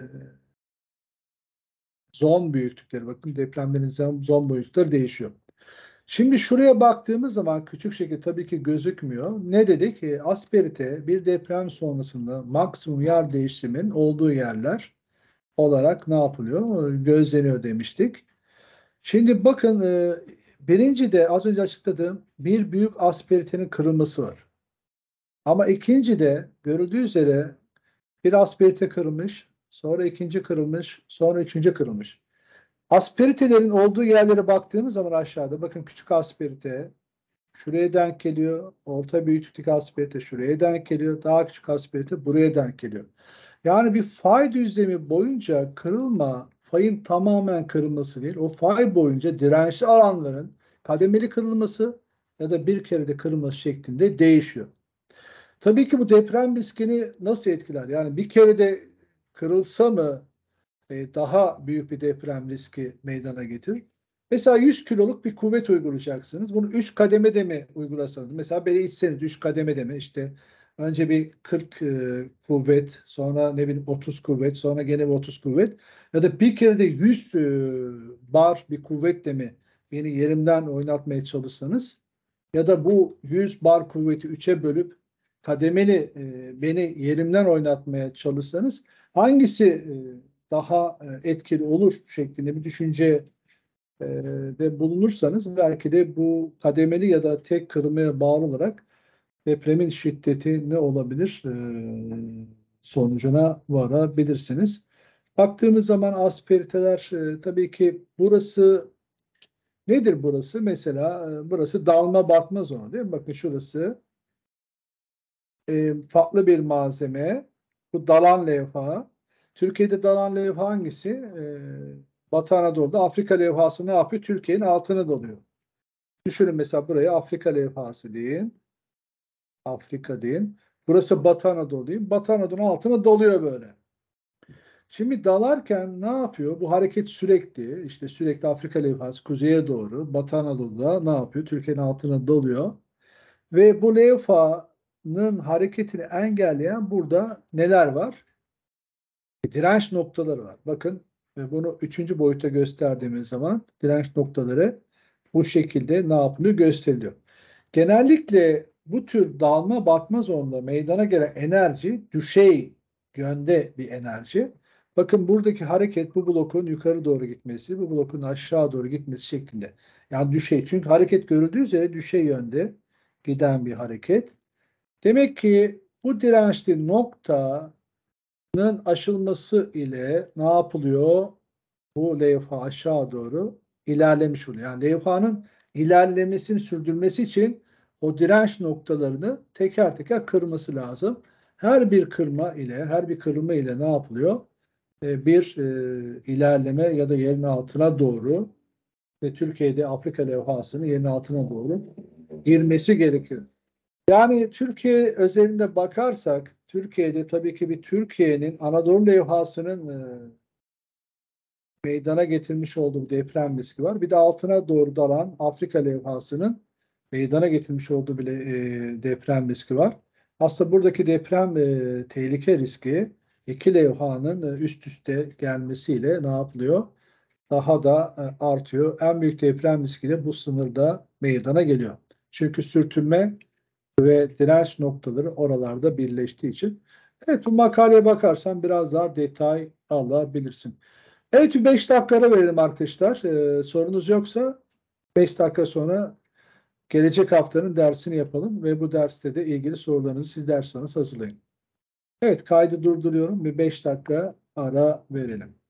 zon büyüklükleri. Bakın depremlerin zon, zon büyüklükleri değişiyor. Şimdi şuraya baktığımız zaman küçük şekil tabii ki gözükmüyor. Ne dedik? E, asperite bir deprem sonrasında maksimum yer değişiminin olduğu yerler olarak ne yapılıyor? Gözleniyor demiştik. Şimdi bakın e, birinci de az önce açıkladığım bir büyük asperitenin kırılması var. Ama ikinci de görüldüğü üzere bir asperite kırılmış, sonra ikinci kırılmış, sonra üçüncü kırılmış. Asperitelerin olduğu yerlere baktığımız zaman aşağıda bakın küçük asperite şuraya denk geliyor. Orta büyüklükteki asperite şuraya denk geliyor. Daha küçük asperite buraya denk geliyor. Yani bir fay düzlemi boyunca kırılma, fayın tamamen kırılması değil, o fay boyunca dirençli alanların kademeli kırılması ya da bir kere de kırılması şeklinde değişiyor. Tabii ki bu deprem riskini nasıl etkiler? Yani bir kere de kırılsa mı e, daha büyük bir deprem riski meydana getirir? Mesela yüz kiloluk bir kuvvet uygulayacaksınız. Bunu üç kademede mi uygulasanız? Mesela böyle içseniz üç kademede mi? İşte önce bir kırk e, kuvvet, sonra ne bileyim otuz kuvvet, sonra gene bir otuz kuvvet ya da bir kere de yüz e, bar bir kuvvetle mi beni yerimden oynatmaya çalışsanız ya da bu yüz bar kuvveti üçe bölüp kademeli e, beni yerimden oynatmaya çalışsanız hangisi e, daha e, etkili olur şeklinde bir düşünce e, de bulunursanız belki de bu kademeli ya da tek kırılmaya bağlı olarak depremin şiddeti ne olabilir e, sonucuna varabilirsiniz. Baktığımız zaman asperiteler e, tabii ki burası nedir burası? Mesela e, burası dalma batma zonu değil mi? Bakın şurası e, farklı bir malzeme. Bu dalan levha. Türkiye'de dalan levha hangisi? E, Batı Anadolu'da Afrika levhası ne yapıyor? Türkiye'nin altına dalıyor. Düşünün mesela buraya Afrika levhası deyin. Afrika deyin. Burası Batı Anadolu deyin. Batı Anadolu'nun altına dalıyor böyle. Şimdi dalarken ne yapıyor? Bu hareket sürekli, işte sürekli Afrika levhası kuzeye doğru, Batı Anadolu'da ne yapıyor? Türkiye'nin altına dalıyor. Ve bu levhanın hareketini engelleyen burada neler var? Direnç noktaları var. Bakın bunu üçüncü boyuta gösterdiğimiz zaman direnç noktaları bu şekilde ne yapılıyor? Gösteriliyor. Genellikle bu tür dalma batma zonunda meydana gelen enerji düşey yönde bir enerji. Bakın buradaki hareket bu blokun yukarı doğru gitmesi, bu blokun aşağı doğru gitmesi şeklinde. Yani düşey. Çünkü hareket görüldüğü üzere düşey yönde giden bir hareket. Demek ki bu dirençli noktanın aşılması ile ne yapılıyor? Bu levha aşağı doğru ilerlemiş oluyor. Yani levhanın ilerlemesini sürdürmesi için o direnç noktalarını teker teker kırması lazım. Her bir kırma ile, her bir kırılma ile ne yapılıyor? E, bir e, ilerleme ya da yerin altına doğru ve Türkiye'de Afrika levhasının yerin altına doğru girmesi gerekiyor. Yani Türkiye özelinde bakarsak, Türkiye'de tabii ki bir Türkiye'nin Anadolu levhasının e, meydana getirmiş olduğu deprem riski var. Bir de altına doğru dalan Afrika levhasının meydana getirmiş olduğu bile e, deprem riski var. Aslında buradaki deprem e, tehlike riski iki levhanın e, üst üste gelmesiyle ne yapılıyor? Daha da e, artıyor. En büyük deprem riski de bu sınırda meydana geliyor. Çünkü sürtünme ve direnç noktaları oralarda birleştiği için. Evet, bu makaleye bakarsan biraz daha detay alabilirsin. Evet, bir beş dakika ara verelim arkadaşlar. Ee, sorunuz yoksa beş dakika sonra gelecek haftanın dersini yapalım ve bu derste de ilgili sorularınızı siz ders sonrası hazırlayın. Evet, kaydı durduruyorum. Bir beş dakika ara verelim.